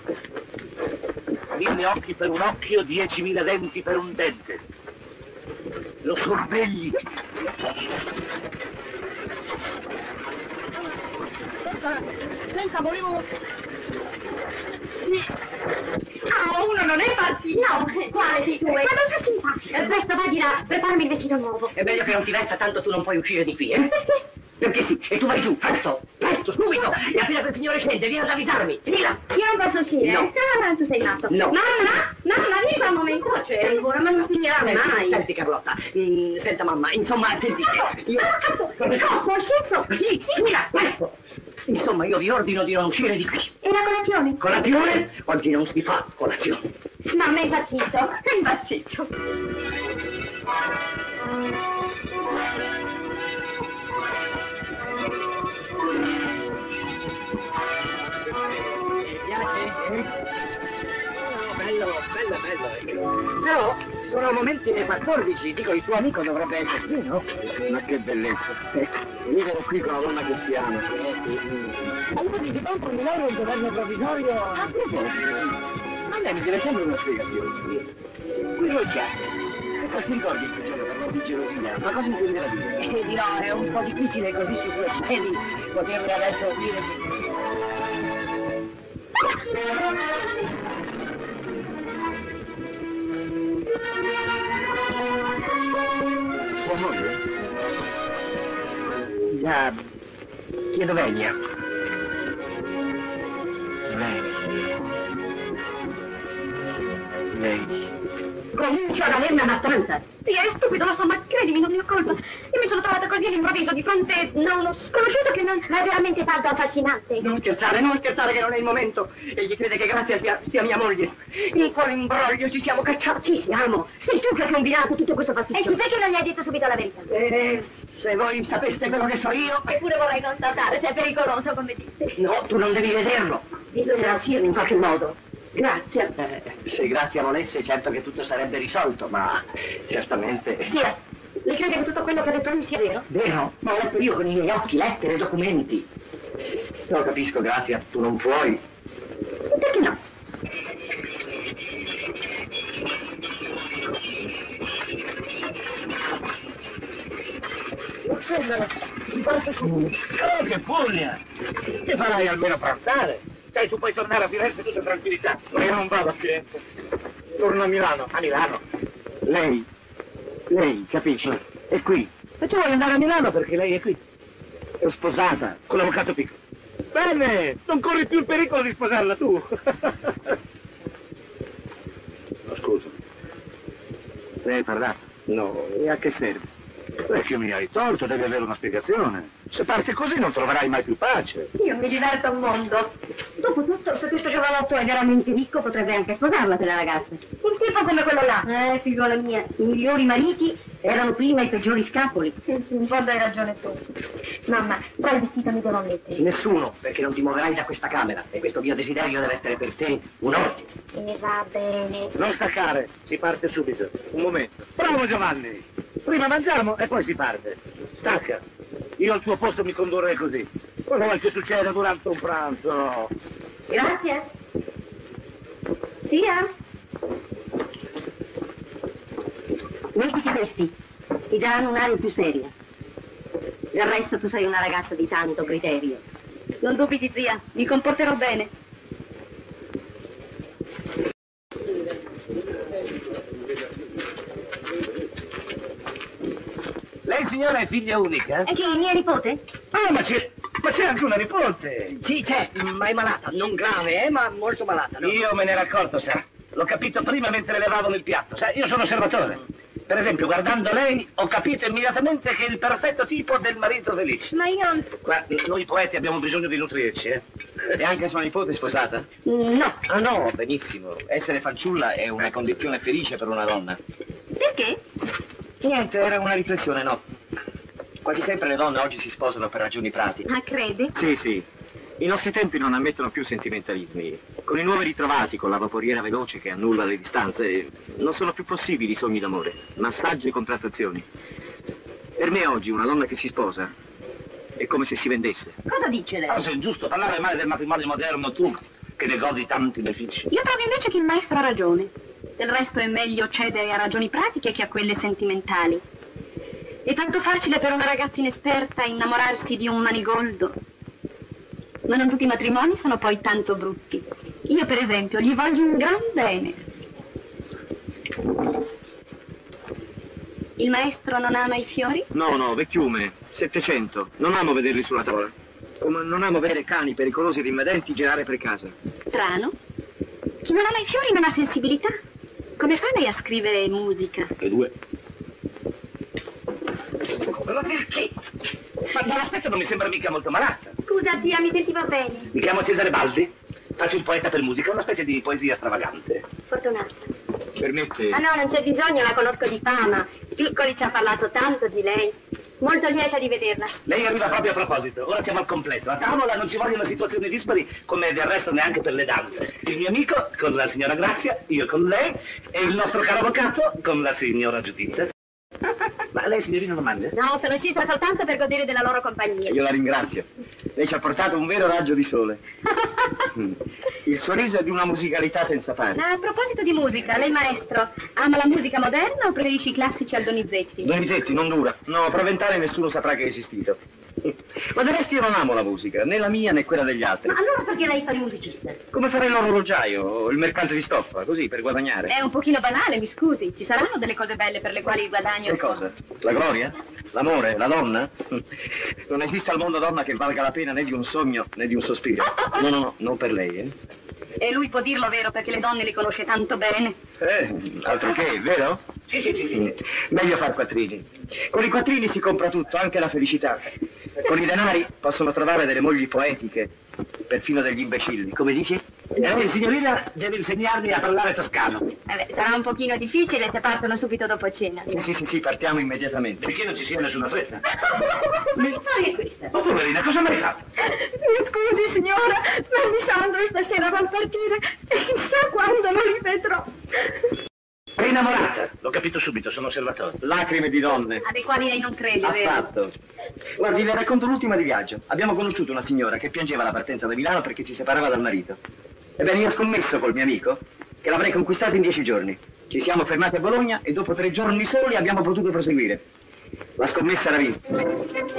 Mille occhi per un occhio, diecimila denti per un dente. lo sorbelli. Senta, volevo... Ah, uno non è partito? No, quale di due? Ma non fa simpatica. Presto, vai di là, preparami il vestito nuovo. È meglio che non ti vesta, tanto tu non puoi uscire di qui, eh? Perché? Perché sì, e tu vai giù, presto, presto, subito! E appena quel signore scende, vieni ad avvisarmi, fila! Io non posso uscire? No. Ah, tu sei matto. No. Mamma, mamma, vieni qua un momento, c'è ancora, ma non finirà Senti, mai. senti Carlotta, mm, senta mamma, insomma, senti, io... Cosa, sceso? Sì, sì, fila, presto! Insomma, io vi ordino di non uscire di qui. E la colazione? Colazione? Oggi non si fa colazione. Mamma è impazzito, è impazzito. Bello, bello, bello. Però sono momenti le quattordici, dico il tuo amico dovrebbe essere qui, no? Ma che bellezza. Vivere qui con la donna che si ama. Allora ti compro di loro il governo provvisorio. A proposito, ma lei mi deve sempre una spiegazione. Qui due schiaffi. E poi si ricordi il giorno parlò di gelosia? Ma cosa intendeva dire? E dirò, è un po' difficile così su due piedi potermi adesso dire... Sua moglie? Già, chiedo veglia. Lei. Lei. Comincio ad averne abbastanza. Sì, è stupido, lo so, ma credimi, non ne ho colpa. Io mi sono trovata così all'improvviso di fronte a uno sconosciuto che non... Ma è veramente tanto affascinante. Non scherzare, non scherzare che non è il momento. Egli crede che Grazia sia, sia mia moglie. In quale imbroglio ci siamo cacciati? Ci siamo. Sei tu che hai combinato tutto questo E pasticcio. sì, perché non gli hai detto subito la verità? Eh, se voi sapeste quello che so io... Eppure vorrei constatare se è pericoloso, come dite. No, tu non devi vederlo. Bisogna razzirlo in qualche modo. Grazie. Eh, se Grazia volesse, certo che tutto sarebbe risolto, ma certamente... Zia, lei crede che tutto quello che ha detto lui sia vero? Vero? Ma ho letto io con i miei occhi, lettere, documenti. Lo capisco, Grazia, tu non puoi. Perché no? Sembra, si porta su. Oh, che pugna! Ti farai almeno pranzare. Cioè, tu puoi tornare a Firenze tutta tranquillità. Ma io non vado a Firenze. Torno a Milano. A Milano. Lei. Lei, capisci? È qui. E tu vuoi andare a Milano perché lei è qui. È sposata. Con l'avvocato Piccolo. Bene, non corri più il pericolo di sposarla tu. No, scusa. Lei hai parlato? No. E a che serve? Perché mi hai tolto, devi avere una spiegazione. Se parti così non troverai mai più pace. Io mi diverto un mondo. Dopotutto, se questo giovanotto è veramente ricco, potrebbe anche sposarla quella ragazza. Un tipo come quello là. Eh, figliola mia, i migliori mariti erano prima i peggiori scapoli. In fondo hai ragione tu. Mamma, quale vestito mi devo mettere? Nessuno, perché non ti muoverai da questa camera. E questo mio desiderio deve essere per te un ordine. E va bene. Non staccare, si parte subito. Un momento. Bravo Giovanni. Prima mangiamo e poi si parte. Stacca. Io al tuo posto mi condurrei così. Cosa vuoi che succeda durante un pranzo? Grazie. Sia. Mettiti questi, ti daranno un'aria più seria. Del resto tu sei una ragazza di tanto criterio. Non dubiti, zia, mi comporterò bene. Lei signora è figlia unica? E chi, mia nipote? Ah, ma c'è, ma c'è anche una nipote. Sì, c'è, ma è malata. Non grave, eh, ma molto malata. No? Io me ne ero accorto, sa. L'ho capito prima mentre levavo nel piatto. Sa, io sono osservatore. Per esempio, guardando lei, ho capito immediatamente che è il perfetto tipo del marito felice. Ma io... Guardi, noi poeti abbiamo bisogno di nutrirci, eh? E anche sua nipote è sposata? No. Ah no, benissimo. Essere fanciulla è una condizione felice per una donna. Perché? Niente, era una riflessione, no? Quasi sempre le donne oggi si sposano per ragioni pratiche. Ah, crede? Sì, sì. I nostri tempi non ammettono più sentimentalismi. Con i nuovi ritrovati, con la vaporiera veloce che annulla le distanze, non sono più possibili i sogni d'amore, massaggi e contrattazioni. Per me oggi una donna che si sposa è come se si vendesse. Cosa dice lei? Ah, se è giusto parlare male del matrimonio moderno, tu che ne godi tanti benefici. Io trovo invece che il maestro ha ragione. Del resto è meglio cedere a ragioni pratiche che a quelle sentimentali. È tanto facile per una ragazza inesperta innamorarsi di un manigoldo. Ma non tutti i matrimoni sono poi tanto brutti. Io, per esempio, gli voglio un gran bene. Il maestro non ama i fiori? No, no, vecchiume, settecento. Non amo vederli sulla tavola. Come non amo vedere cani pericolosi ed invadenti girare per casa. Strano. Chi non ama i fiori non ha sensibilità. Come fa lei a scrivere musica? Le due. Ma perché? Ma dall'aspetto non mi sembra mica molto malata. Scusa, zia, mi sentivo bene. Mi chiamo Cesare Baldi, faccio il poeta per musica, una specie di poesia stravagante. Fortunata. Permette... Ah no, non c'è bisogno, la conosco di fama. Piccoli ci ha parlato tanto di lei. Molto lieta di vederla. Lei arriva proprio a proposito, ora siamo al completo. A tavola non ci vogliono situazioni dispari, come del resto neanche per le danze. Il mio amico con la signora Grazia, io con lei, e il nostro caro avvocato con la signora Giuditta. Ma lei, signorina, non mangia? No, sono scesa soltanto per godere della loro compagnia. Io la ringrazio. Lei ci ha portato un vero raggio di sole. Il suo riso è di una musicalità senza pari. A proposito di musica, lei maestro, ama la musica moderna o preferisce i classici al Donizetti? Donizetti, non dura. No, fra vent'anni nessuno saprà che è esistito. Ma del resto io non amo la musica, né la mia né quella degli altri. Ma allora perché lei fa il musicista? Come fare l'orologiaio o il mercante di stoffa, così, per guadagnare. È un pochino banale, mi scusi. Ci saranno delle cose belle per le quali il guadagno... Che cosa? La gloria? L'amore? La donna? Non esiste al mondo donna che valga la pena né di un sogno né di un sospiro. No, no, no, non per lei, eh. E lui può dirlo, vero, perché le donne le conosce tanto bene. Eh, altro che, vero? Sì, sì, sì. Meglio far quattrini. Con i quattrini si compra tutto, anche la felicità. Con i denari possono trovare delle mogli poetiche, perfino degli imbecilli. Come dici? E lei, signorina, deve insegnarmi a parlare toscano. Vabbè, sarà un pochino difficile se partono subito dopo cena. Sì, sì, sì, sì, partiamo immediatamente. Perché non ci sia nessuna fretta? Ma che storia è questa? Ma poverina, cosa mi hai fatto? Mi scusi, signora, ma Lisandro stasera va a partire e chissà quando lo rivedrò. È innamorata, l'ho capito subito, sono osservatore. Lacrime di donne. A dei quali lei non crede, vero? Affatto. Guardi, le racconto l'ultima di viaggio. Abbiamo conosciuto una signora che piangeva la partenza da Milano perché ci separava dal marito. Ebbene, io ho scommesso col mio amico che l'avrei conquistata in dieci giorni. Ci siamo fermati a Bologna e dopo tre giorni soli abbiamo potuto proseguire. La scommessa era vinta.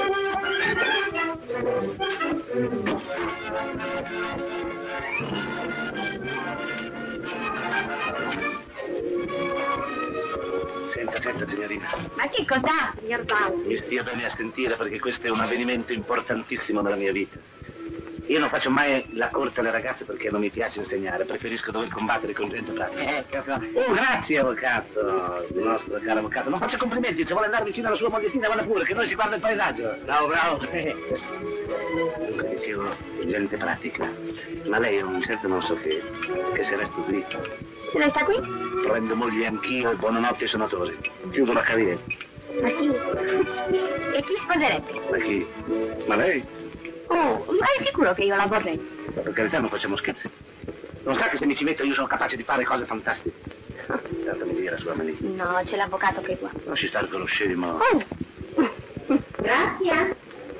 Senta, senta, signorina. Ma che cos'ha, signor Baldi? Mi stia bene a sentire perché questo è un avvenimento importantissimo nella mia vita. Io non faccio mai la corte alle ragazze perché non mi piace insegnare, preferisco dover combattere con gente pratica. Eh, capito. Oh, grazie, avvocato, il nostro caro avvocato. Non faccia complimenti, se vuole andare vicino alla sua mogliettina, vada pure, che noi si guarda il paesaggio. Bravo, bravo. Dunque, dicevo, gente pratica. Ma lei è un certo non so che, che se resto qui. Se lei sta qui? Prendo moglie anch'io e buonanotte ai suonatori. Chiudo la carriera. Ma sì. E chi sposerebbe? Ma chi? Ma lei? Oh, ma è sicuro che io la vorrei? Per carità, non facciamo scherzi. Non sa che se mi ci metto io sono capace di fare cose fantastiche. Tanto mi dia la sua manina. No, c'è l'avvocato che è qua. Lasci stare con lo scemo. Oh. Grazie.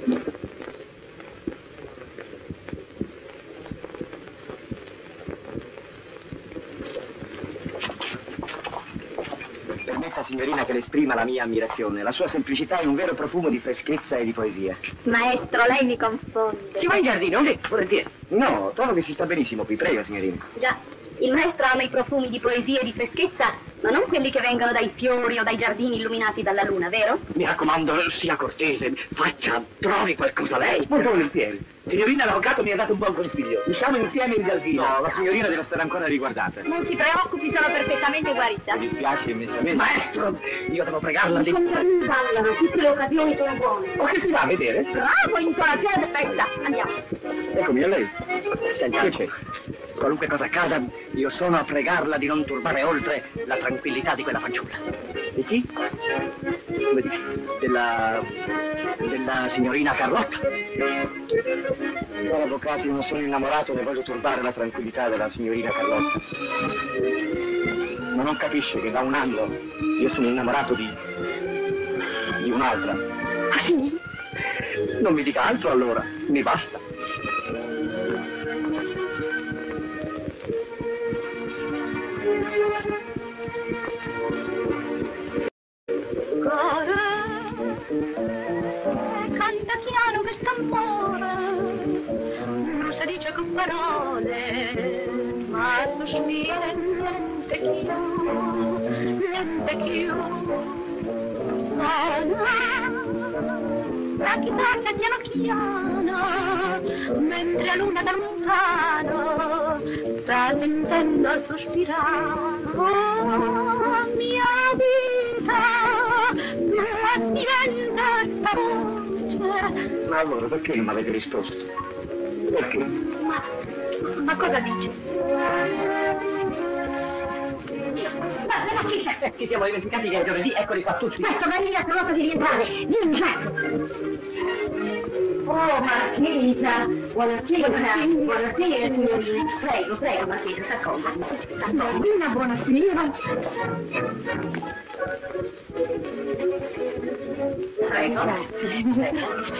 Permetta, signorina, che le esprima la mia ammirazione. La sua semplicità è un vero profumo di freschezza e di poesia. Maestro, lei mi confonde. Si va in giardino? Sì, volentieri. No, trovo che si sta benissimo qui, prego, signorina. Già, il maestro ama i profumi di poesia e di freschezza, ma non quelli che vengono dai fiori o dai giardini illuminati dalla luna, vero? Mi raccomando, sia cortese, faccia, trovi qualcosa lei. Molto volentieri. Signorina, l'avvocato mi ha dato un buon consiglio. Usciamo insieme in giardino. No, la signorina deve stare ancora riguardata. Non si preoccupi, sono perfettamente guarita. Mi dispiace immensamente. Maestro, io devo pregarla di... I contadini ballano, tutte le occasioni sono buone. O che si va a vedere? Bravo, intonazione perfetta. Andiamo. Eccomi a lei. Senta, che c'è? Qualunque cosa accada, io sono a pregarla di non turbare oltre la tranquillità di quella fanciulla. Di chi? Come dici? Della... della signorina Carlotta. Caro avvocato, io non sono innamorato né voglio turbare la tranquillità della signorina Carlotta. Ma non capisce che da un anno io sono innamorato di... di un'altra. Ah sì? Non mi dica altro allora, mi basta. parole, ma sospira niente più, niente più. Strana, sta chitarra piano piano, mentre la luna da lontano sta sentendo sospirare. Oh, mia vita, la schienta sta voce. Ma allora perché non mi avete risposto? Perché? Ma, ma cosa dice? Ma, ma chi sei? Ci siamo dimenticati che è giovedì, eccoli qua tutti. Questo Maria ha provato di rientrare. Vieni, Giacomo. Oh, Marchesa. Buonasera. Buonasera, signorina. Prego, prego, Marchesa, s'accomoda. S'accomoda. Buonasera. Prego. Grazie.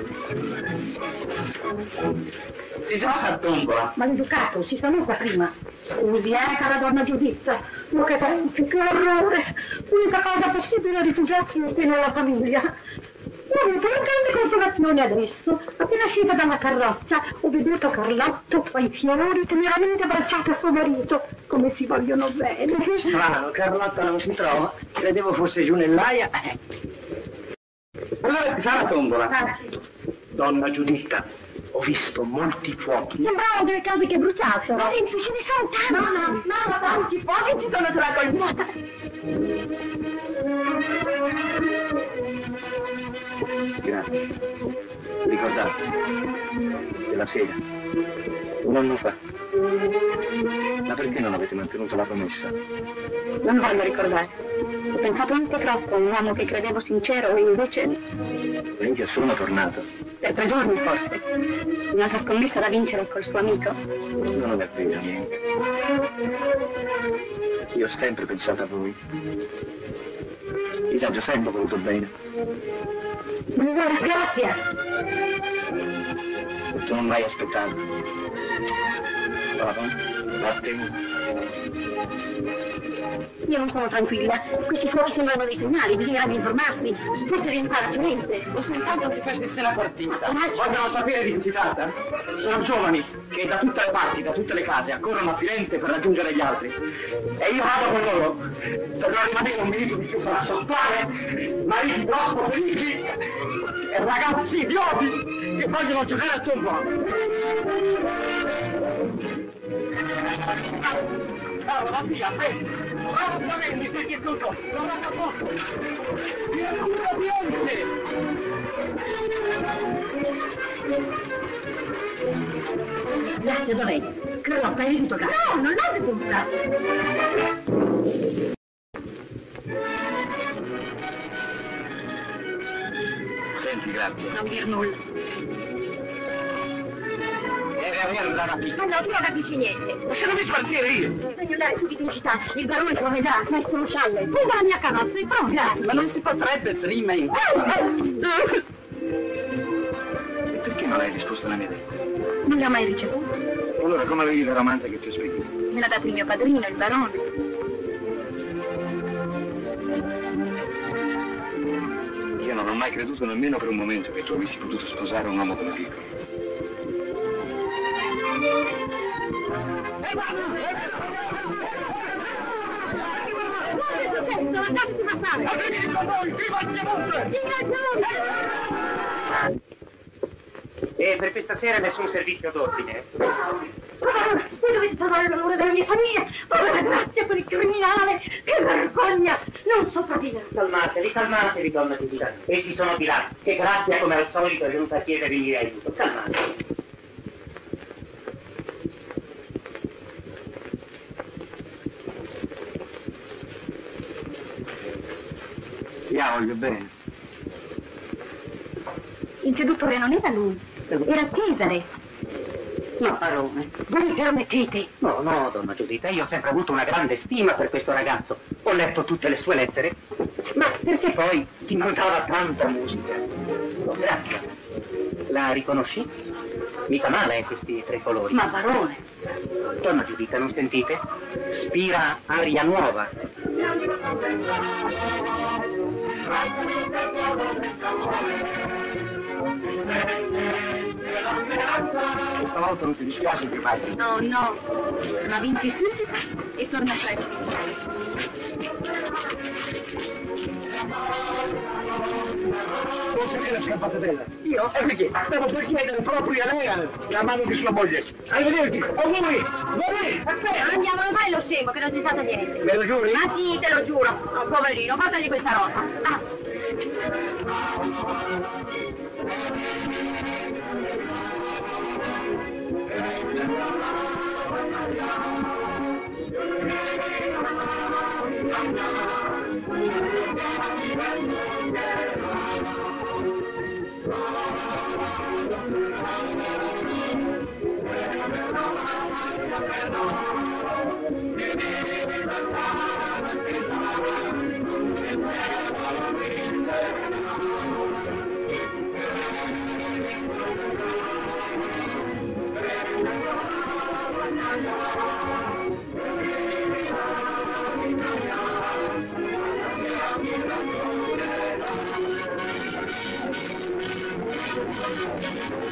Si gioca a tombola. Maleducato, si sta qua prima. Scusi, eh, cara donna Giudizia. Ma che tempi, che orrore. L'unica cosa possibile è rifugiarsi in stile alla famiglia. Ho avuto una grande consolazione adesso. Appena uscita dalla carrozza, ho veduto Carlotto tra i fiori teneramente abbracciata a suo marito. Come si vogliono bene. Strano, Carlotta non si trova. Credevo fosse giù nell'aia. Allora si fa la tombola. Ah, Donna Giuditta, ho visto molti fuochi. Sembravano delle case che bruciassero. Lorenzo, ce ne sono tanti. No, no, no, tanti fuochi ci sono sulla collina. Grazie. Ricordate, quella sera, un anno fa. Ma perché non avete mantenuto la promessa? Non voglio ricordare. Ho pensato anche troppo a un uomo che credevo sincero e invece Lei è sono tornato. per tre giorni forse. Un'altra scommessa da vincere col suo amico. Io non è vero niente. Io ho sempre pensato a voi. Io ti ho già sempre voluto bene. Allora, grazie. Tu non l'hai aspettato. Papà, vattene. Io non sono tranquilla. Questi fuochi sembrano dei segnali, bisognerebbe informarsi. Forse rientrare a Firenze. O se intanto si facesse la partita. Coraggio. Vogliono sapere di chi si tratta? Sono giovani che da tutte le parti, da tutte le case, accorrono a Firenze per raggiungere gli altri. E io vado con loro per non rimanere un minuto di più fra sottare, mariti troppo felici e ragazzi idioti che vogliono giocare a tombola. Ciao, la figlia, presto! Rapidamente, senti tutto! Non vado a posto! Via pure Firenze! Grazie, dov'è? Carlotta, hai veduto casa? No, non l'ho veduta. Senti, grazie. Non dir nulla. Deve averla rapita. Ma no, tu non capisci niente. Ma se non mi spartire io! Devi andare subito in città. Il barone troverà. Messo lo scialle. Prenda la mia carrozza e proprio. Ma non si potrebbe prima in... E perché non hai risposto alla mia lettera? Non le ho mai ricevuto. Allora come avevi la romanza che ti ho spedito? Me l'ha dato il mio padrino, il barone. Io non ho mai creduto nemmeno per un momento che tu avessi potuto sposare un uomo come Piccolo. E per questa sera nessun servizio d'ordine. Voi dovete trovare l'onore della mia famiglia. Oh, la grazia per il criminale. Che vergogna. Non sopravvivere. Calmatevi, calmatevi, donna Giuditta. Essi sono di là. E Grazia, come al solito, è venuta a chiedervi aiuto. Calmatevi. Io voglio bene. Il seduttore non era lui. Era Cesare. No, barone. Voi mi permettete? No, no, donna Giuditta, io ho sempre avuto una grande stima per questo ragazzo. Ho letto tutte le sue lettere. Ma perché? Poi ti mandava tanta musica. Oh, Grazia, la riconosci? Mica male eh, questi tre colori. Ma barone. Donna Giuditta, non sentite? Spira aria nuova. Che stavolta non ti dispiace più mai? No, no, ma vinci subito e torna a fare. Non si viene scappata bella. Io? E perché? Stavo per chiedere proprio a lei la mano di sua moglie. Arrivederci, auguri! Auguri! Andiamo, non fai lo scemo che non c'è stato niente. Me lo giuri? Ma sì, te lo giuro. Oh, poverino, portagli questa rosa. Ah.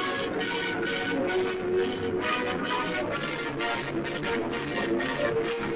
Thank you.